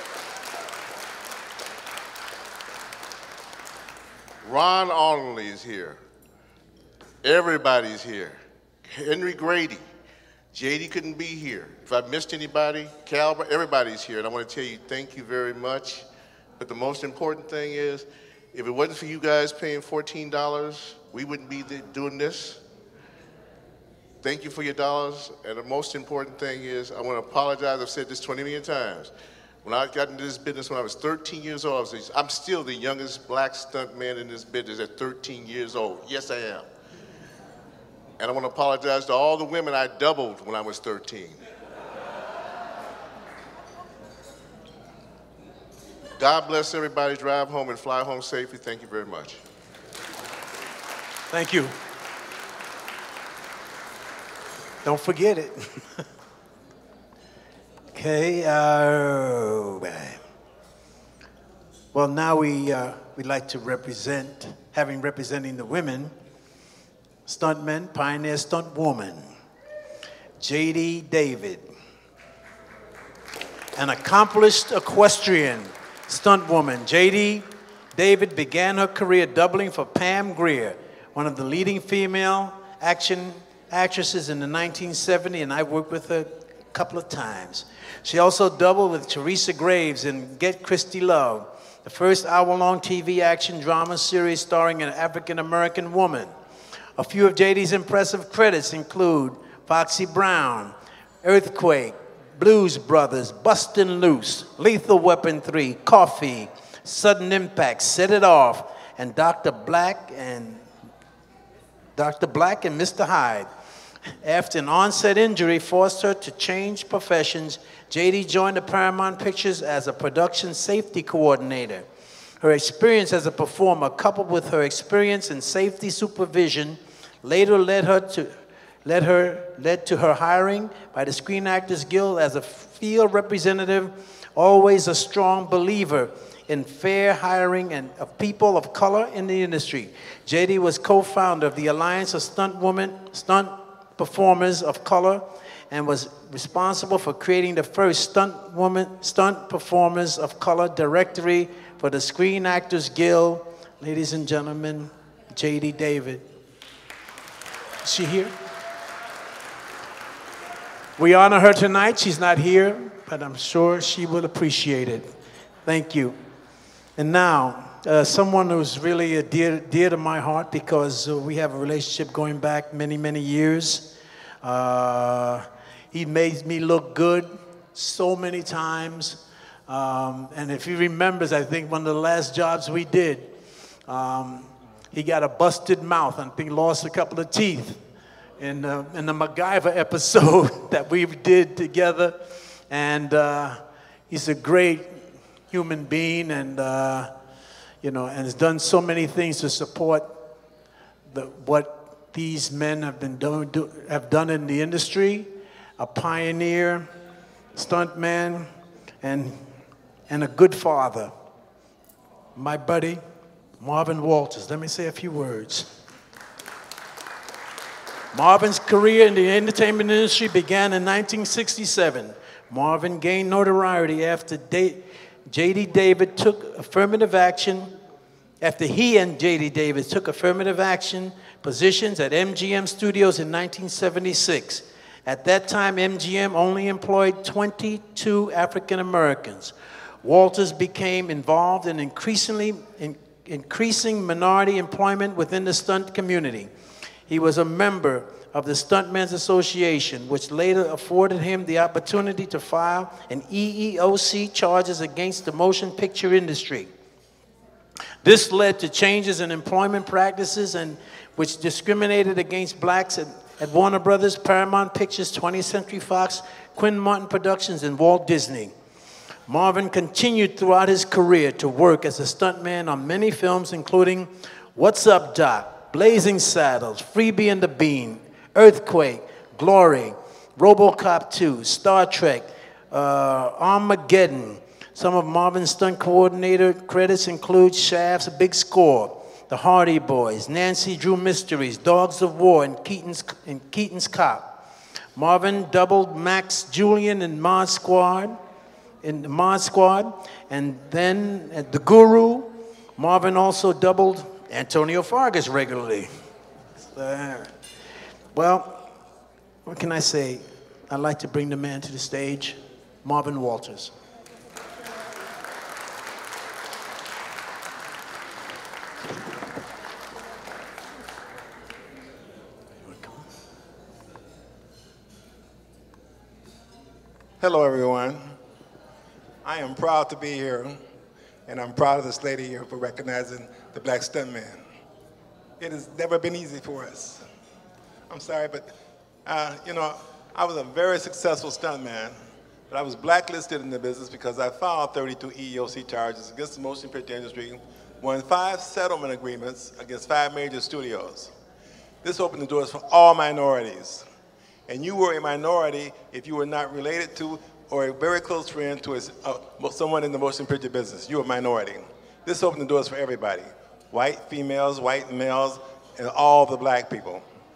Ron Onley is here. Everybody's here. Henry Grady. J D couldn't be here. If I missed anybody, Cal, everybody's here. And I want to tell you thank you very much. But the most important thing is, if it wasn't for you guys paying fourteen dollars, we wouldn't be doing this. Thank you for your dollars. And the most important thing is, I want to apologize. I've said this twenty million times. When I got into this business when I was thirteen years old, I was, I'm still the youngest black stunt man in this business at thirteen years old. Yes, I am. And I want to apologize to all the women I doubled when I was thirteen. God bless everybody. Drive home and fly home safely. Thank you very much. Thank you. Don't forget it. Okay. Uh, well, now we uh, we'd like to represent, having representing the women, stuntman, pioneer stunt woman, J D David. An accomplished equestrian stunt woman, J D David began her career doubling for Pam Grier, one of the leading female action actresses in the nineteen seventies, and I worked with her a couple of times. She also doubled with Teresa Graves in Get Christy Love, the first hour-long T V action drama series starring an African-American woman. A few of J D's impressive credits include Foxy Brown, Earthquake, Blues Brothers, Bustin' Loose, Lethal Weapon three, Coffee, Sudden Impact, Set It Off, and Doctor Black and Doctor Black and Mister Hyde. After an onset injury forced her to change professions, J D joined the Paramount Pictures as a production safety coordinator. Her experience as a performer, coupled with her experience in safety supervision, later led her to led her led to her hiring by the Screen Actors Guild as a field representative, always a strong believer in fair hiring and of people of color in the industry. J D was co-founder of the Alliance of Stunt Women, Stunt Performers of Color, and was responsible for creating the first stunt woman, stunt performers of color directory for the Screen Actors Guild. Ladies and gentlemen, J D David. Is she here? We honor her tonight. She's not here, but I'm sure she will appreciate it. Thank you. And now, uh, someone who's really uh, dear, dear to my heart because uh, we have a relationship going back many, many years. Uh, he made me look good so many times. Um, and if he remembers, I think one of the last jobs we did, um, he got a busted mouth and I think lost a couple of teeth in, uh, in the MacGyver episode that we did together. And uh, he's a great human being, and uh, you know, and has done so many things to support the, what these men have been doing, do, have done in the industry. A pioneer, stuntman, and and a good father. My buddy, Marvin Walters. Let me say a few words. Marvin's career in the entertainment industry began in nineteen sixty-seven. Marvin gained notoriety after J D David took affirmative action, after he and J D David took affirmative action positions at M G M Studios in nineteen seventy-six. At that time, M G M only employed twenty-two African Americans. Walters became involved in increasingly in, increasing minority employment within the stunt community. He was a member of the Stuntmen's Association, which later afforded him the opportunity to file an E E O C charges against the motion picture industry. This led to changes in employment practices and which discriminated against blacks at, at Warner Brothers, Paramount Pictures, twentieth Century Fox, Quinn Martin Productions, and Walt Disney. Marvin continued throughout his career to work as a stuntman on many films, including What's Up, Doc?, Blazing Saddles, Freebie and the Bean, Earthquake, Glory, RoboCop two, Star Trek, uh, Armageddon. Some of Marvin's stunt coordinator credits include Shaft's Big Score, The Hardy Boys, Nancy Drew Mysteries, Dogs of War, and Keaton's, and Keaton's Cop. Marvin doubled Max Julian in Mod Squad, in the Mod Squad, and then at The Guru, Marvin also doubled Antonio Fargas regularly. Uh, well, what can I say? I'd like to bring the man to the stage, Marvin Walters. Hello, everyone. I am proud to be here, and I'm proud of this lady here for recognizing the Black Stuntman. It has never been easy for us. I'm sorry, but uh, you know, I was a very successful stuntman, but I was blacklisted in the business because I filed thirty-two E E O C charges against the motion picture industry, won five settlement agreements against five major studios. This opened the doors for all minorities. And you were a minority if you were not related to or a very close friend to a, uh, someone in the motion picture business. You were a minority. This opened the doors for everybody, white females, white males, and all the black people.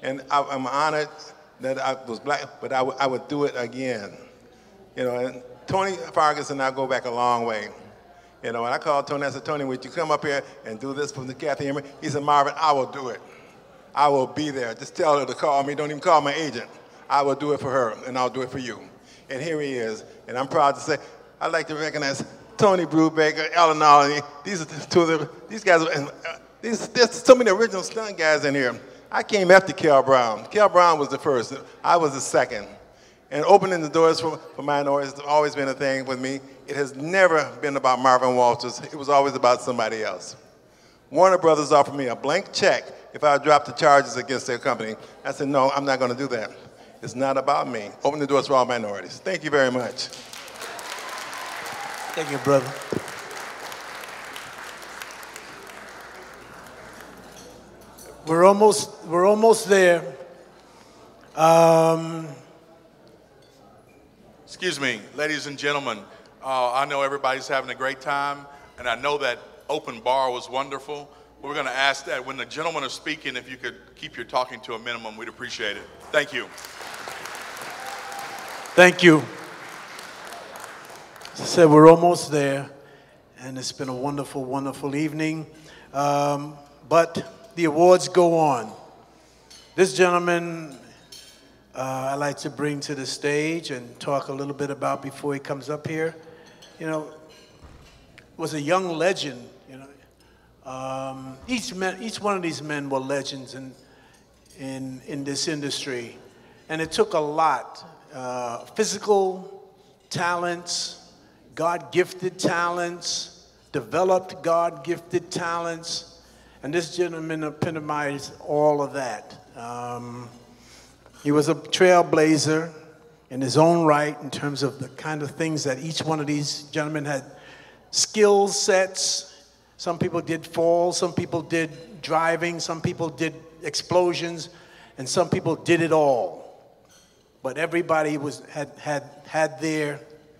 And I, I'm honored that I was black, but I, w- I would do it again. You know, and Tony Fargus and I go back a long way. You know, when I called Tony, I said, Tony, would you come up here and do this for the Kathy Emery? He said, Marvin, I will do it. I will be there. Just tell her to call me. Don't even call my agent. I will do it for her, and I'll do it for you. And here he is. And I'm proud to say, I'd like to recognize Tony Brubaker, Alan Olney. These are two of the, these guys, are, and uh, these, there's so many original stunt guys in here. I came after Cal Brown. Cal Brown was the first. I was the second. And opening the doors for, for minorities has always been a thing with me. It has never been about Marvin Walters. It was always about somebody else. Warner Brothers offered me a blank check if I dropped the charges against their company. I said, no, I'm not going to do that. It's not about me. Open the doors for all minorities. Thank you very much. Thank you, brother. We're almost, we're almost there. Um, Excuse me, ladies and gentlemen, uh, I know everybody's having a great time, and I know that open bar was wonderful. We're going to ask that when the gentlemen are speaking, if you could keep your talking to a minimum, we'd appreciate it. Thank you. Thank you. As I said, we're almost there, and it's been a wonderful, wonderful evening. Um, but the awards go on. This gentleman, uh, I'd like to bring to the stage and talk a little bit about before he comes up here. You know, was a young legend. You know, um, each man, each one of these men were legends in in in this industry, and it took a lot. Uh, physical talents, God-gifted talents, developed God-gifted talents, and this gentleman epitomized all of that. Um, he was a trailblazer in his own right in terms of the kind of things that each one of these gentlemen had skill sets. Some people did falls, some people did driving, some people did explosions, and some people did it all. But everybody was, had, had, had, their,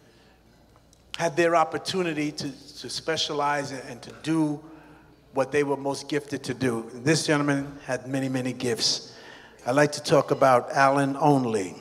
had their opportunity to, to specialize and to do what they were most gifted to do. This gentleman had many, many gifts. I'd like to talk about Alan Onley,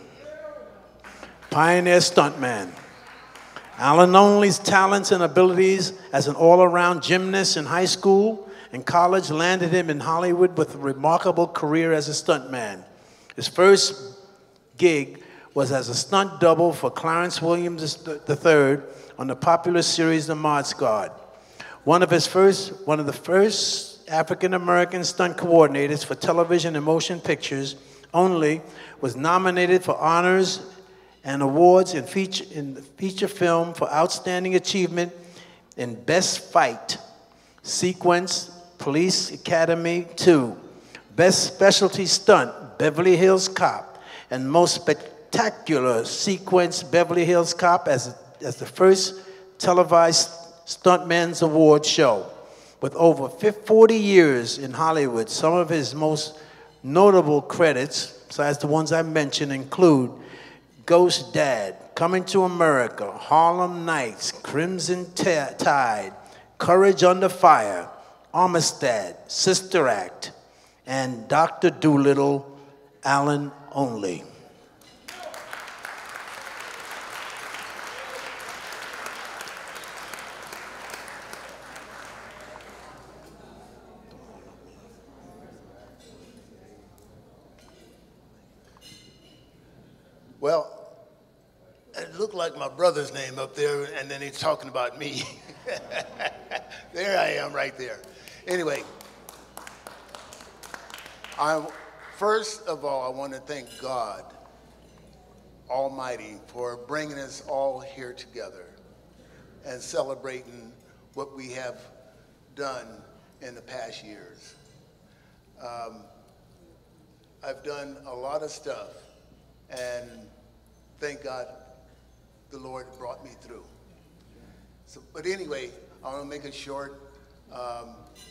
pioneer stuntman. Alan Onley's talents and abilities as an all-around gymnast in high school and college landed him in Hollywood with a remarkable career as a stuntman. His first gig was as a stunt double for Clarence Williams the third on the popular series The Mod Squad. One of his first, one of the first African-American stunt coordinators for television and motion pictures, Onley was nominated for honors and awards in feature, in the feature film for outstanding achievement in Best Fight, Sequence, Police Academy two, Best Specialty Stunt, Beverly Hills Cop, and Most Spectacular Sequence, Beverly Hills Cop, as, as the first televised Stuntman's Award show. With over forty years in Hollywood, some of his most notable credits, besides the ones I mentioned, include Ghost Dad, Coming to America, Harlem Nights, Crimson Tide, Courage Under Fire, Amistad, Sister Act, and Doctor Dolittle, Alan Onley. Well, it looked like my brother's name up there, and then he's talking about me. There I am right there. Anyway, I, first of all, I want to thank God Almighty for bringing us all here together and celebrating what we have done in the past years. Um, I've done a lot of stuff, and thank God the Lord brought me through. So, but anyway, I want to make it short. Um,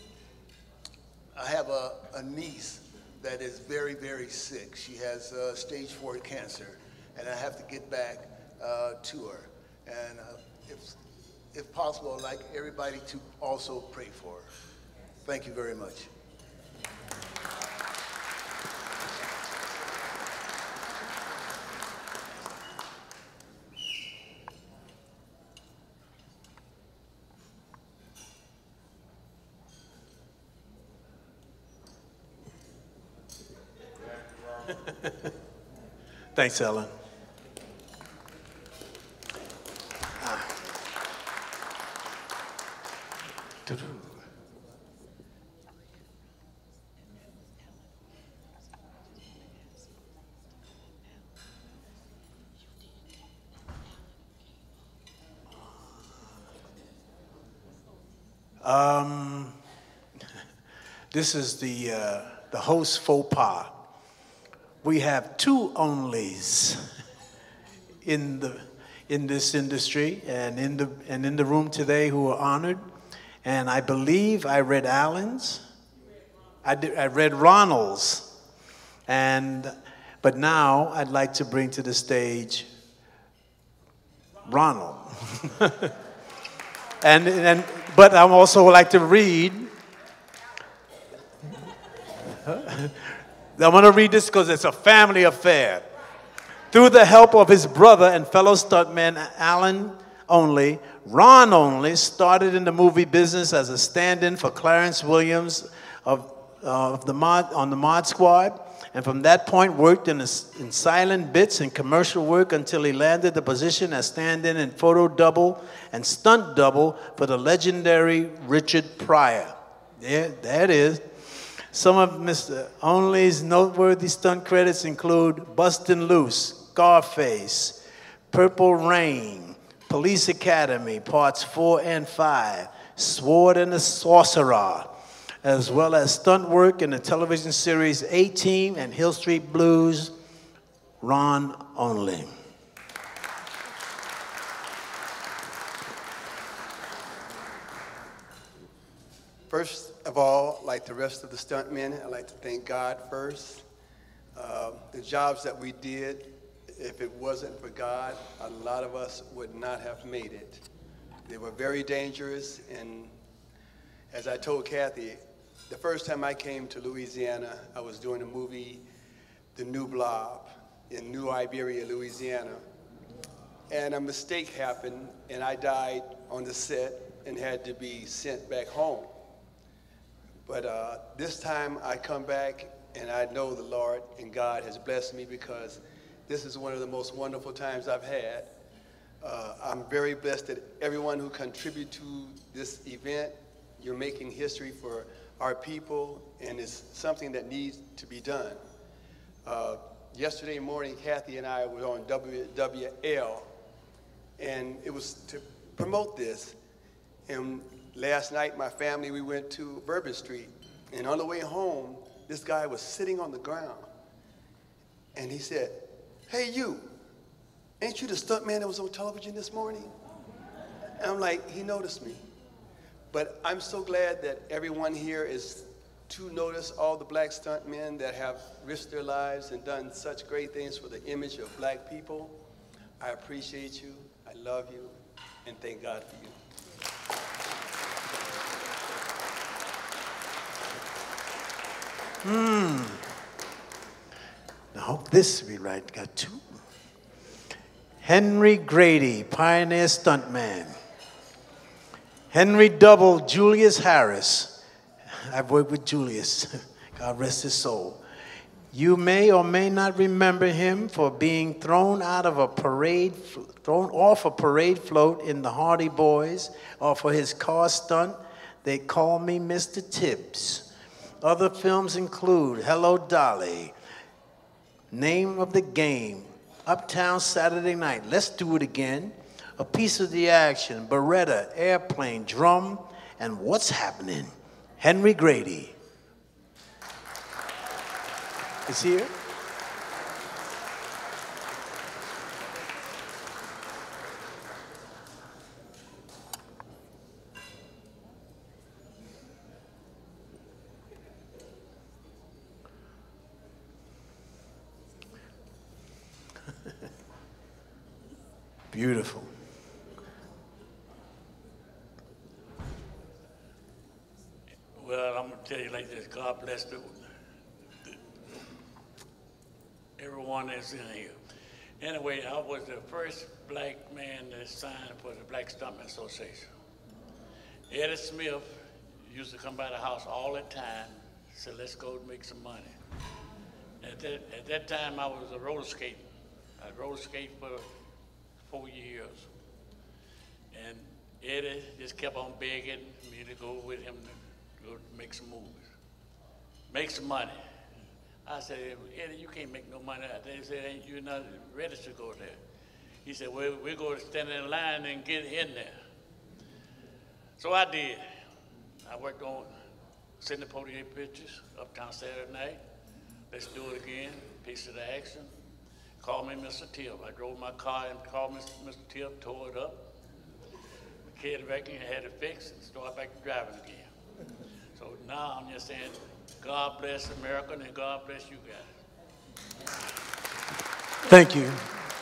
I have a, a niece that is very, very sick. She has uh, stage four cancer, and I have to get back uh, to her. And uh, if, if possible, I'd like everybody to also pray for her. Thank you very much. Thanks, Ellen. Um, this is the, uh, the host faux pas. We have two onlys in, the, in this industry and in, the, and in the room today who are honored. And I believe I read Allen's. I, did, I read Ronald's. And, but now I'd like to bring to the stage Ronald. and, and, but I'm also like to read. I'm going to read this because it's a family affair. Through the help of his brother and fellow stuntman Allen Only, Ron Only started in the movie business as a stand-in for Clarence Williams of, uh, of the mod, on the Mod Squad, and from that point worked in, a, in silent bits and commercial work until he landed the position as stand-in and photo double and stunt double for the legendary Richard Pryor. There, there it is. Some of Mister Only's noteworthy stunt credits include Bustin' Loose, Scarface, Purple Rain, Police Academy, parts four and five, Sword and the Sorcerer, as well as stunt work in the television series A-Team and Hill Street Blues. Ron Only. First of all, like the rest of the stuntmen, I'd like to thank God first. Uh, the jobs that we did, if it wasn't for God, a lot of us would not have made it. They were very dangerous, and as I told Kathy, the first time I came to Louisiana, I was doing a movie, The New Blob, in New Iberia, Louisiana. And a mistake happened, and I died on the set and had to be sent back home. But uh, this time I come back, and I know the Lord and God has blessed me because this is one of the most wonderful times I've had. Uh, I'm very blessed that everyone who contributed to this event, you're making history for our people, and it's something that needs to be done. Uh, yesterday morning, Kathy and I were on W W L, and it was to promote this. And last night, my family, we went to Bourbon Street, and on the way home, this guy was sitting on the ground, and he said, "Hey, you, ain't you the stuntman that was on television this morning?" And I'm like, he noticed me. But I'm so glad that everyone here is to notice all the black stuntmen that have risked their lives and done such great things for the image of black people. I appreciate you, I love you, and thank God for you. Hmm. I hope this will be right. Got two. Henry Grady, pioneer stuntman. Henry Double, Julius Harris. I've worked with Julius. God rest his soul. You may or may not remember him for being thrown out of a parade, thrown off a parade float in the Hardy Boys, or for his car stunt, They Call Me Mister Tibbs. Other films include Hello Dolly, Name of the Game, Uptown Saturday Night, Let's Do It Again, A Piece of the Action, Beretta, Airplane, Drum, and What's Happening? Henry Grady is here. Beautiful. Well, I'm gonna tell you like this. God bless the, the everyone that's in here. Anyway, I was the first black man that signed for the Black Stuntman Association. Eddie Smith used to come by the house all the time, said, "Let's go make some money." At that, at that time, I was a roller skating. I roller skated for four years. And Eddie just kept on begging me to go with him to go make some movies. Make some money. I said, Eddie, you can't make no money out there. He said, ain't you not ready to go there? He said, well, we're going to stand in line and get in there. So I did. I worked on Sidney Poitier Pictures, Uptown Saturday Night. Let's Do It Again, Piece of the Action. Called me Mister Tip. I drove my car and called Mister Tip, tore it up. The kid wrecking, had it fixed, and started back to driving again. So now I'm just saying, God bless America and God bless you guys. Thank you.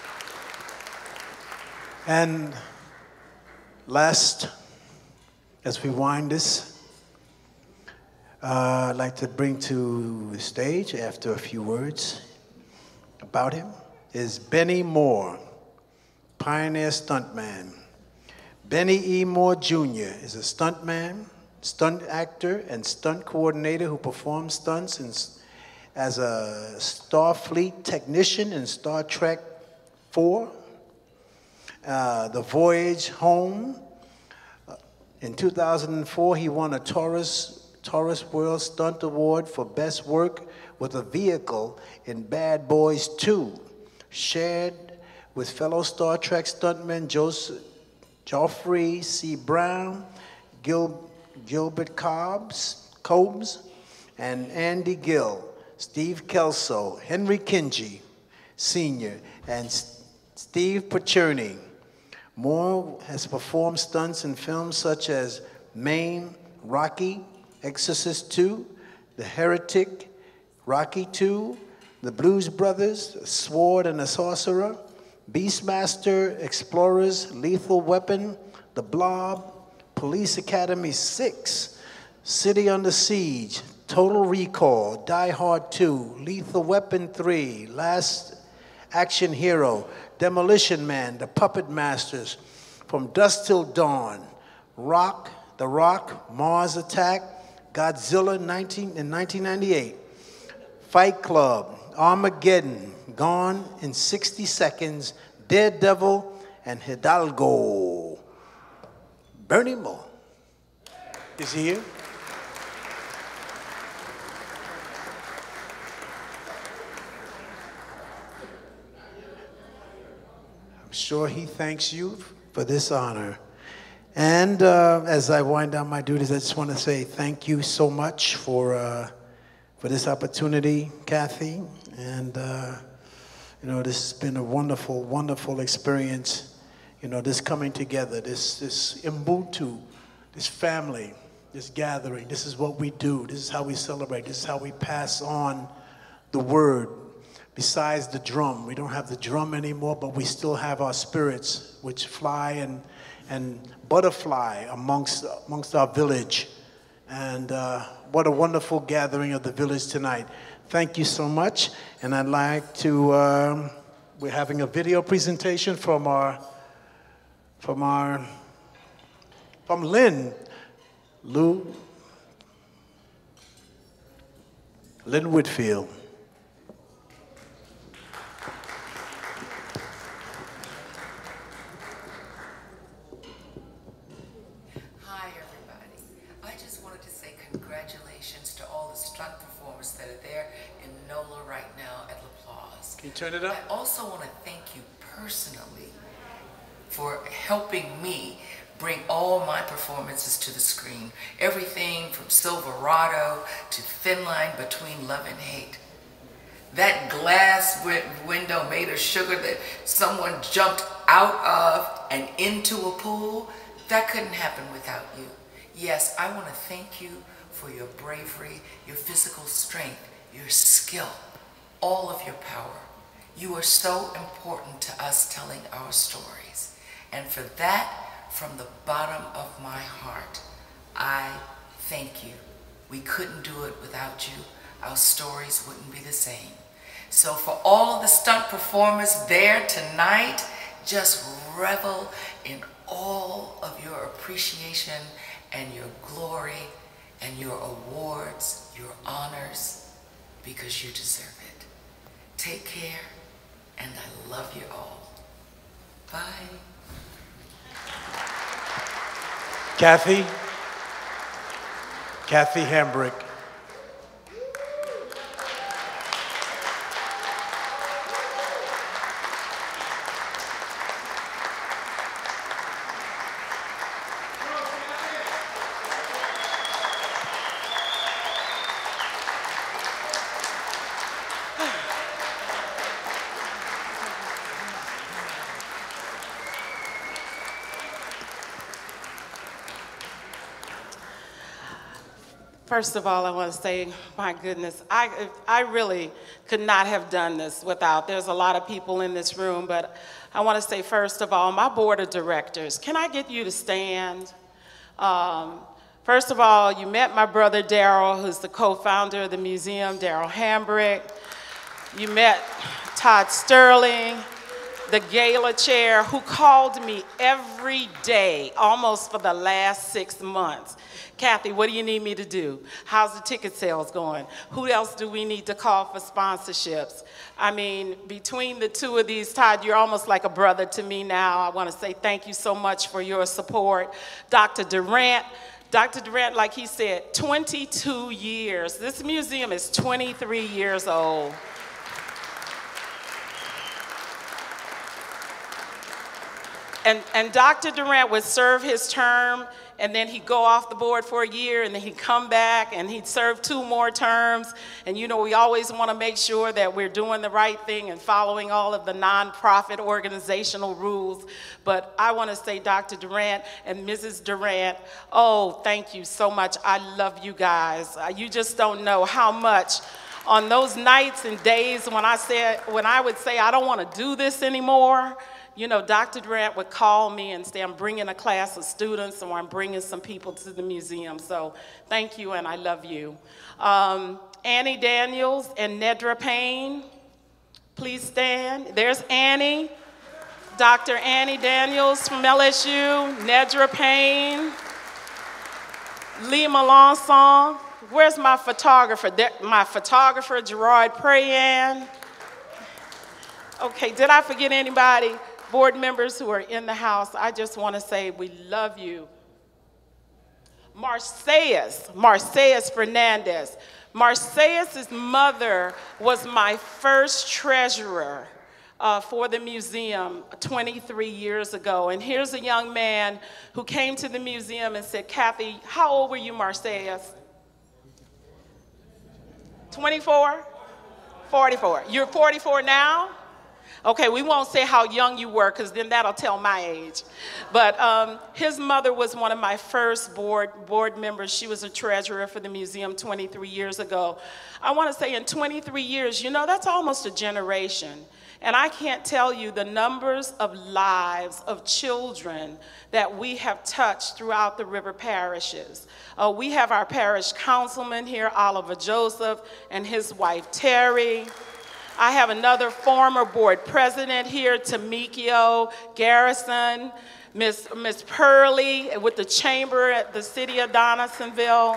And last, as we wind this, uh, I'd like to bring to the stage, after a few words about him, is Benny Moore, pioneer stuntman. Benny E. Moore Junior is a stuntman, stunt actor, and stunt coordinator who performs stunts in, as a Starfleet technician in Star Trek four, uh, The Voyage Home. Uh, in two thousand four, he won a Taurus, Taurus World Stunt Award for Best Work with a Vehicle in Bad Boys two, shared with fellow Star Trek stuntmen Joseph, Geoffrey C. Brown, Gil, Gilbert Cobbs, Cobbs, and Andy Gill, Steve Kelso, Henry Kingi Senior, and S Steve Pacerni. Moore has performed stunts in films such as Maine, Rocky, Exorcist two, The Heretic, Rocky two, The Blues Brothers, Sword and the Sorcerer, Beastmaster, Explorers, Lethal Weapon, The Blob, Police Academy six, City Under Siege, Total Recall, Die Hard two, Lethal Weapon three, Last Action Hero, Demolition Man, The Puppet Masters, From Dusk Till Dawn, Rock, The Rock, Mars Attack, Godzilla nineteen, in nineteen ninety-eight, Fight Club, Armageddon, Gone in sixty seconds, Daredevil, and Hidalgo. Bernie Moore. Is he here? I'm sure he thanks you for this honor. And uh, as I wind down my duties, I just want to say thank you so much for, uh, for this opportunity, Kathy. And, uh, you know, this has been a wonderful, wonderful experience. You know, this coming together, this, this Ubuntu, this family, this gathering, this is what we do. This is how we celebrate. This is how we pass on the word. Besides the drum, we don't have the drum anymore, but we still have our spirits, which fly and, and butterfly amongst, amongst our village. And uh, what a wonderful gathering of the village tonight. Thank you so much. And I'd like to, um, we're having a video presentation from our, from our, from Lynn, Lou, Lynn Whitfield. Hi, everybody. I just wanted to say congratulations to all the stunt performers that are there in NOLA right now at LaPlause. Can you turn it up? I also want to thank you personally for helping me bring all my performances to the screen. Everything from Silverado to Thin Line Between Love and Hate. That glass wi window made of sugar that someone jumped out of and into a pool, that couldn't happen without you. Yes, I want to thank you for your bravery, your physical strength, your skill, all of your power. You are so important to us telling our stories. And for that, from the bottom of my heart, I thank you. We couldn't do it without you. Our stories wouldn't be the same. So for all of the stunt performers there tonight, just revel in all of your appreciation and your glory and your awards, your honors, because you deserve it. Take care, and I love you all. Bye. Kathy, Kathy Hambrick. First of all, I want to say, my goodness, I, I really could not have done this without. There's a lot of people in this room, but I want to say, first of all, my board of directors, can I get you to stand? Um, first of all, you met my brother Daryl, who's the co-founder of the museum, Daryl Hambrick. You met Todd Sterling, the gala chair, who called me every day, almost for the last six months. Kathy, what do you need me to do? How's the ticket sales going? Who else do we need to call for sponsorships? I mean, between the two of these, Todd, you're almost like a brother to me now. I want to say thank you so much for your support. Doctor Durant, Doctor Durant, like he said, twenty-two years. This museum is twenty-three years old. And, and Doctor Durant would serve his term, and then he'd go off the board for a year, and then he'd come back, and he'd serve two more terms. And you know, we always want to make sure that we're doing the right thing and following all of the nonprofit organizational rules. But I want to say, Doctor Durant and Missus Durant, oh, thank you so much. I love you guys. Uh, You just don't know how much on those nights and days when I said, when I would say, I don't want to do this anymore, you know, Doctor Durant would call me and say, I'm bringing a class of students or I'm bringing some people to the museum. So thank you and I love you. Um, Annie Daniels and Nedra Payne, please stand. There's Annie, Doctor Annie Daniels from L S U, Nedra Payne, Lee Melanson. Where's my photographer? There, my photographer, Gerard Prayan. Okay, did I forget anybody? Board members who are in the house, I just want to say we love you. Marcellus, Marcellus Fernandez. Marcellus' mother was my first treasurer uh, for the museum twenty-three years ago. And here's a young man who came to the museum and said, Kathy, how old were you, Marcellus? twenty-four? forty-four. You're forty-four now? Okay, we won't say how young you were because then that'll tell my age. But um, his mother was one of my first board, board members. She was a treasurer for the museum twenty-three years ago. I want to say in twenty-three years, you know, that's almost a generation. And I can't tell you the numbers of lives of children that we have touched throughout the river parishes. Uh, we have our parish councilman here, Oliver Joseph, and his wife, Terry. I have another former board president here, Tamikio Garrison, Miss Miss Pearlie with the chamber at the city of Donaldsonville.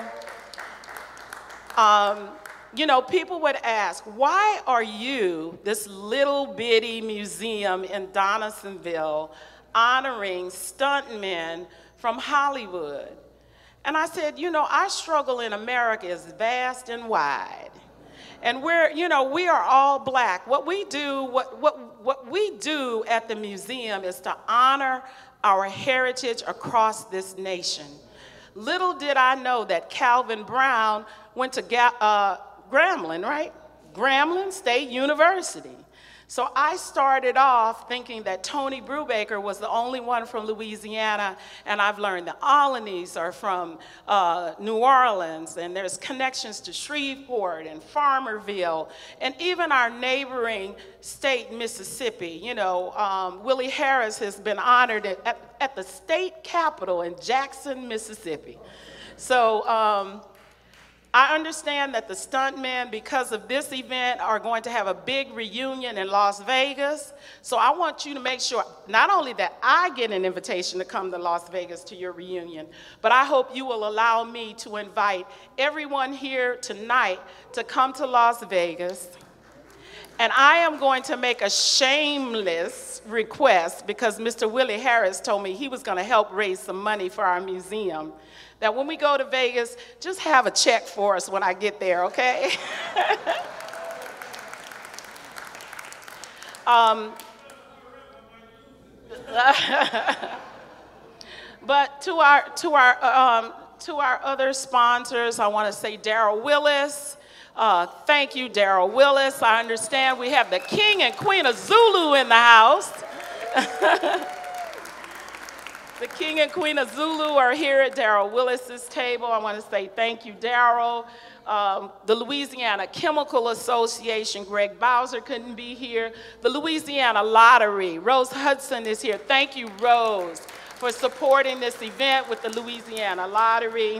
Um, you know, people would ask, why are you, this little bitty museum in Donaldsonville, honoring stuntmen from Hollywood? And I said, you know, our struggle in America is vast and wide. And we're, you know, we are all black. What we do, what, what, what we do at the museum is to honor our heritage across this nation. Little did I know that Calvin Brown went to Ga uh, Grambling, right? Grambling State University. So I started off thinking that Tony Brubaker was the only one from Louisiana, and I've learned the Alanies are from uh, New Orleans, and there's connections to Shreveport and Farmerville, and even our neighboring state, Mississippi. You know, um, Willie Harris has been honored at, at, at the state capitol in Jackson, Mississippi. So, um, I understand that the stuntmen, because of this event, are going to have a big reunion in Las Vegas. So I want you to make sure, not only that I get an invitation to come to Las Vegas to your reunion, but I hope you will allow me to invite everyone here tonight to come to Las Vegas And I am going to make a shameless request because Mister Willie Harris told me he was going to help raise some money for our museum. That when we go to Vegas, just have a check for us when I get there, okay? um, but to our, to, our, um, to our other sponsors, I want to say Daryl Willis. Uh, thank you, Daryl Willis. I understand we have the King and Queen of Zulu in the house. The King and Queen of Zulu are here at Daryl Willis's table. I want to say thank you, Daryl. Um, the Louisiana Chemical Association, Greg Bowser couldn't be here. The Louisiana Lottery, Rose Hudson is here. Thank you, Rose, for supporting this event with the Louisiana Lottery.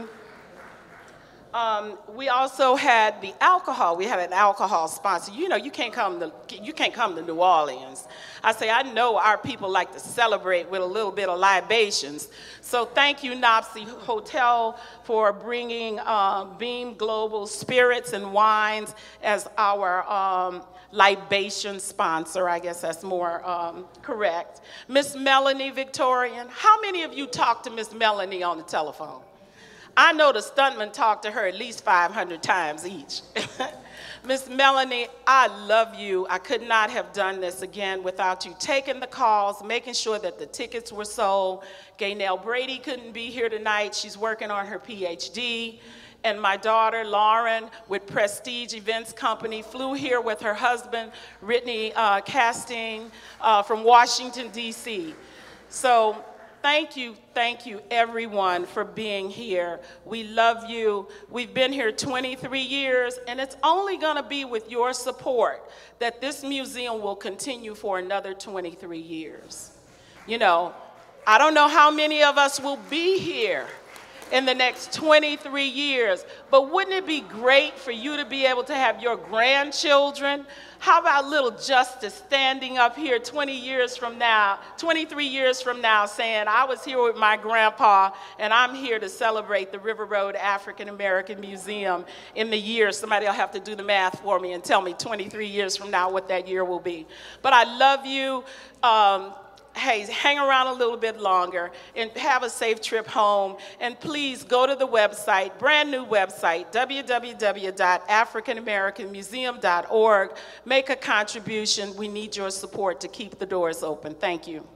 Um, we also had the alcohol. We had an alcohol sponsor. You know, you can't come to, you can't come to New Orleans. I say, I know our people like to celebrate with a little bit of libations. So thank you, Nopsey Hotel, for bringing uh, Beam Global Spirits and Wines as our um, libation sponsor. I guess that's more um, correct. Miss Melanie Victorian. How many of you talked to Miss Melanie on the telephone? I know the stuntmen talked to her at least five hundred times each. Miss Melanie, I love you. I could not have done this again without you taking the calls, making sure that the tickets were sold. Gaynell Brady couldn't be here tonight. She's working on her P H D. And my daughter, Lauren, with Prestige Events Company, flew here with her husband, Whitney uh, Casting, uh, from Washington, D C So thank you, thank you, everyone, for being here. We love you. We've been here twenty-three years, and it's only going to be with your support that this museum will continue for another twenty-three years. You know, I don't know how many of us will be here in the next twenty-three years, but wouldn't it be great for you to be able to have your grandchildren? How about little Justice standing up here twenty years from now, twenty-three years from now, saying, I was here with my grandpa, and I'm here to celebrate the River Road African American Museum in the year. Somebody will have to do the math for me and tell me twenty-three years from now what that year will be. But I love you. Um, Hey, hang around a little bit longer and have a safe trip home. And please go to the website, brand new website, w w w dot african american museum dot org. Make a contribution. We need your support to keep the doors open. Thank you.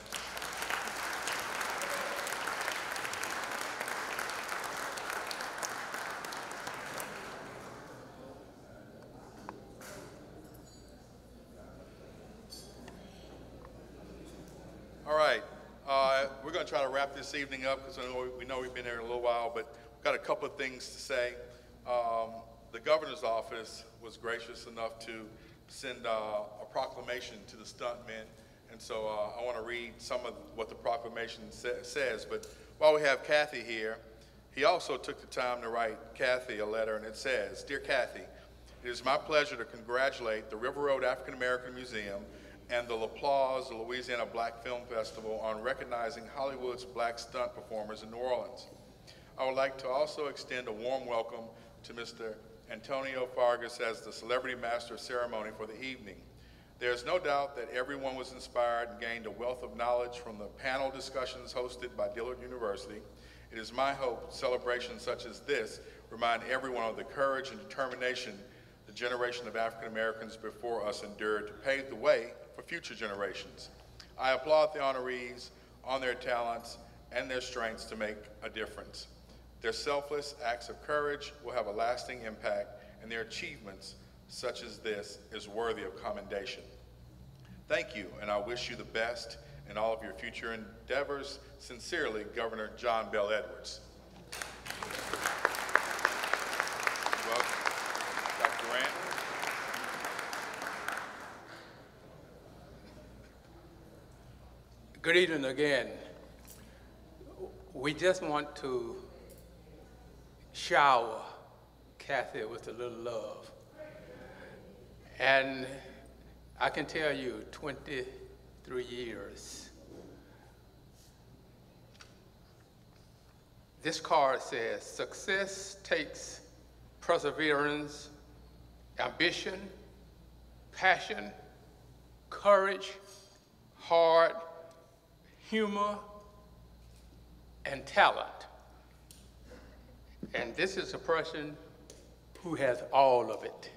All right, uh, we're going to try to wrap this evening up because we know we've been here a little while, but we've got a couple of things to say. Um, the governor's office was gracious enough to send uh, a proclamation to the stuntmen, and so uh, I want to read some of what the proclamation sa says. But while we have Kathy here, he also took the time to write Kathy a letter, and it says, Dear Kathy, it is my pleasure to congratulate the River Road African American Museum and the LaPlause Louisiana Black Film Festival on recognizing Hollywood's black stunt performers in New Orleans. I would like to also extend a warm welcome to Mister Antonio Fargas as the Celebrity Master of Ceremony for the evening. There is no doubt that everyone was inspired and gained a wealth of knowledge from the panel discussions hosted by Dillard University. It is my hope celebrations such as this remind everyone of the courage and determination the generation of African Americans before us endured to pave the way for future generations. I applaud the honorees on their talents and their strengths to make a difference. Their selfless acts of courage will have a lasting impact, and their achievements, such as this, is worthy of commendation. Thank you, and I wish you the best in all of your future endeavors. Sincerely, Governor John Bel Edwards. Welcome. Doctor Grant. Good evening again. We just want to shower Kathy with a little love. And I can tell you, twenty-three years. This card says, success takes perseverance, ambition, passion, courage, heart, humor, and talent. And this is a person who has all of it.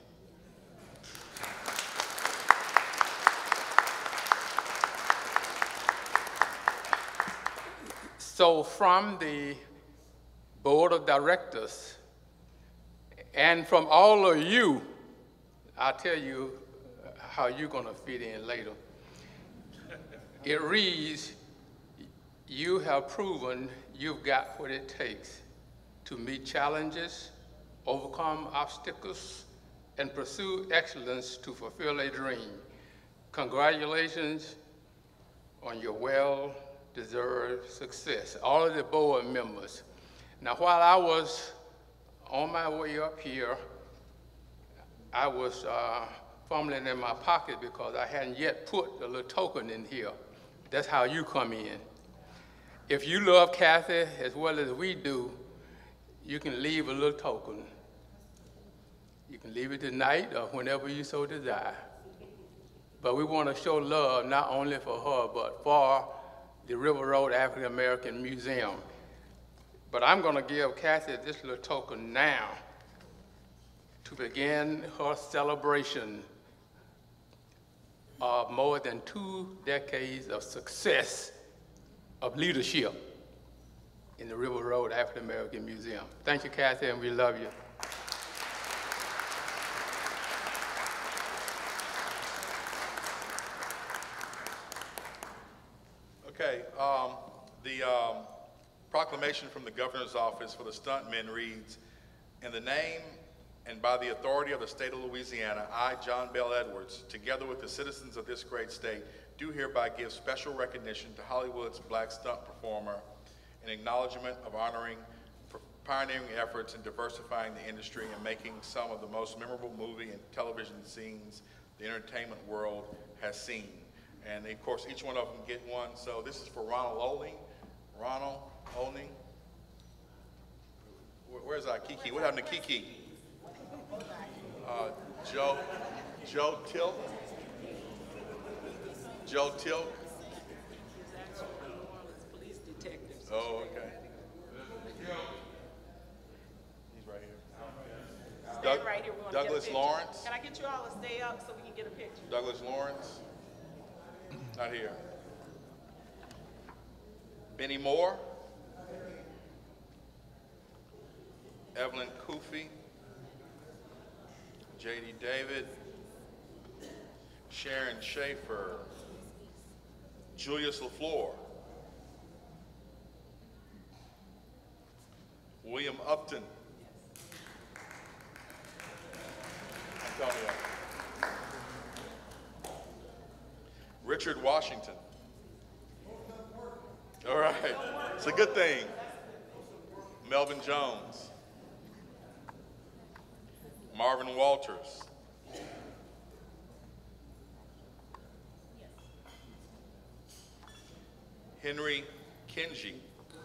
So from the board of directors and from all of you, I'll tell you how you're gonna fit in later. It reads, you have proven you've got what it takes to meet challenges, overcome obstacles, and pursue excellence to fulfill a dream. Congratulations on your well-deserved success, all of the board members. Now, while I was on my way up here, I was uh, fumbling in my pocket because I hadn't yet put a little token in here. That's how you come in. If you love Kathy as well as we do, you can leave a little token. You can leave it tonight or whenever you so desire. But we want to show love not only for her, but for the River Road African American Museum. But I'm going to give Kathy this little token now to begin her celebration of more than two decades of success of leadership in the River Road African American Museum. Thank you, Kathy, and we love you. Okay, um, the um, proclamation from the governor's office for the stuntmen reads, in the name and by the authority of the state of Louisiana, I, John Bell Edwards, together with the citizens of this great state, do hereby give special recognition to Hollywood's black stunt performer in acknowledgement of honoring pioneering efforts in diversifying the industry and making some of the most memorable movie and television scenes the entertainment world has seen. And of course, each one of them get one. So this is for Ronald Olney. Ronald Olney. Where's our Kiki? What happened to Kiki? Uh, Joe, Joe Tilk. Joe Tilk. Oh, okay. He's right here. Stand Doug, right here. We want Douglas to get a Lawrence. Can I get you all to stay up so we can get a picture? Douglas Lawrence. Not here. Benny Moore. Evelyn Kufi. J D David. Sharon Schaefer. Julius LaFleur. William Upton. Antonio. Richard Washington. All right, it's a good thing. Melvin Jones. Marvin Walters. Henry Kinji.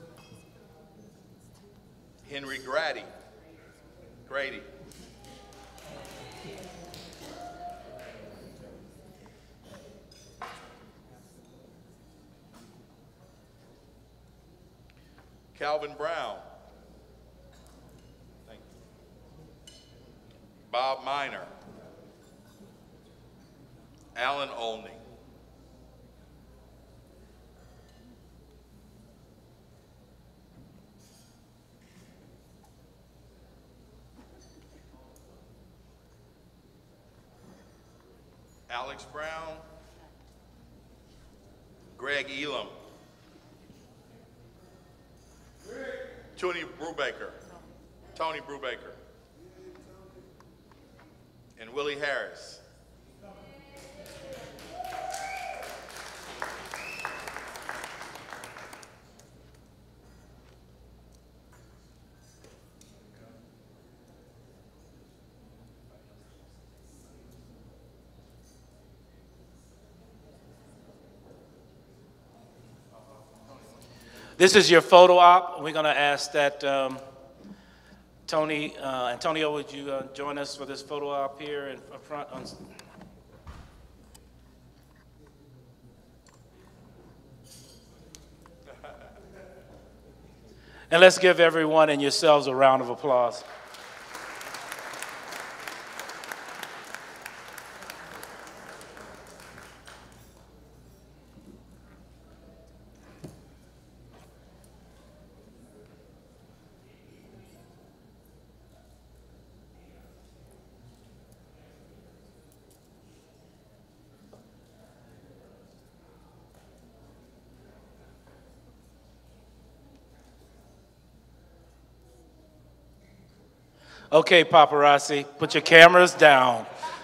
Henry Grady. Grady. Calvin Brown. Thank you. Bob Miner. Alan Olney. Alex Brown. Greg Elam. Tony Brubaker. Tony Brubaker. And Willie Harris. This is your photo op. We're going to ask that um, Tony, uh, Antonio, would you uh, join us for this photo op here in front? On And let's give everyone and yourselves a round of applause. Okay, paparazzi, put your cameras down.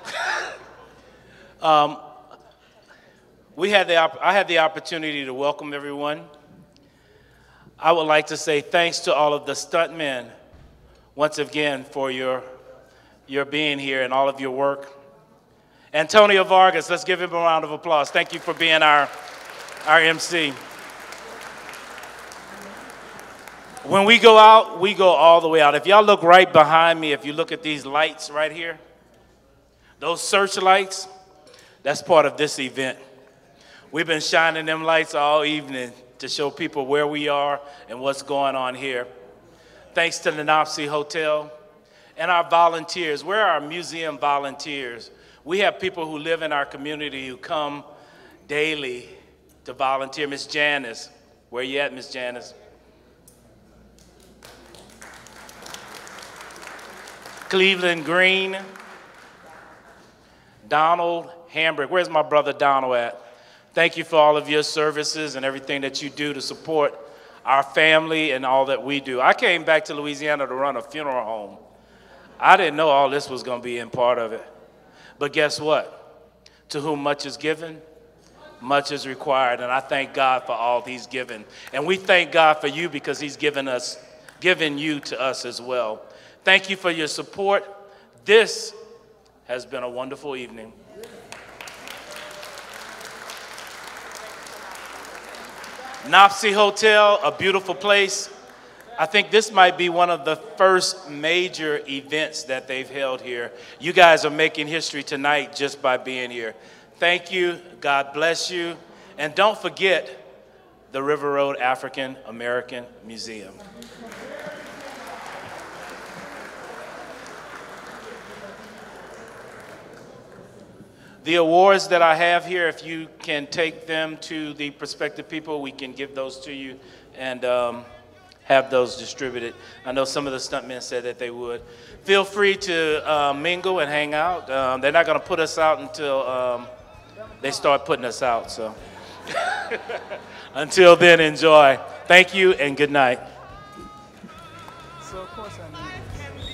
um, we had the I had the opportunity to welcome everyone. I would like to say thanks to all of the stuntmen once again for your, your being here and all of your work. Antonio Vargas, let's give him a round of applause. Thank you for being our, our M C. When we go out, we go all the way out. If y'all look right behind me, if you look at these lights right here, those searchlights, that's part of this event. We've been shining them lights all evening to show people where we are and what's going on here. Thanks to the Nopsey Hotel and our volunteers. Where are our museum volunteers? We have people who live in our community who come daily to volunteer. Miss Janice, where you at, Miss Janice? Cleveland Green, Donald Hambrick. Where's my brother Donald at? Thank you for all of your services and everything that you do to support our family and all that we do. I came back to Louisiana to run a funeral home. I didn't know all this was going to be in part of it. But guess what? To whom much is given, much is required. And I thank God for all he's given. And we thank God for you because he's given us, given you to us as well. Thank you for your support. This has been a wonderful evening. Nopsey Hotel, a beautiful place. I think this might be one of the first major events that they've held here. You guys are making history tonight just by being here. Thank you. God bless you. And don't forget the River Road African American Museum. The awards that I have here, if you can take them to the prospective people, we can give those to you and um, have those distributed. I know some of the stuntmen said that they would. Feel free to uh, mingle and hang out. Um, they're not going to put us out until um, they start putting us out. So until then, enjoy. Thank you and good night. So of course I need this.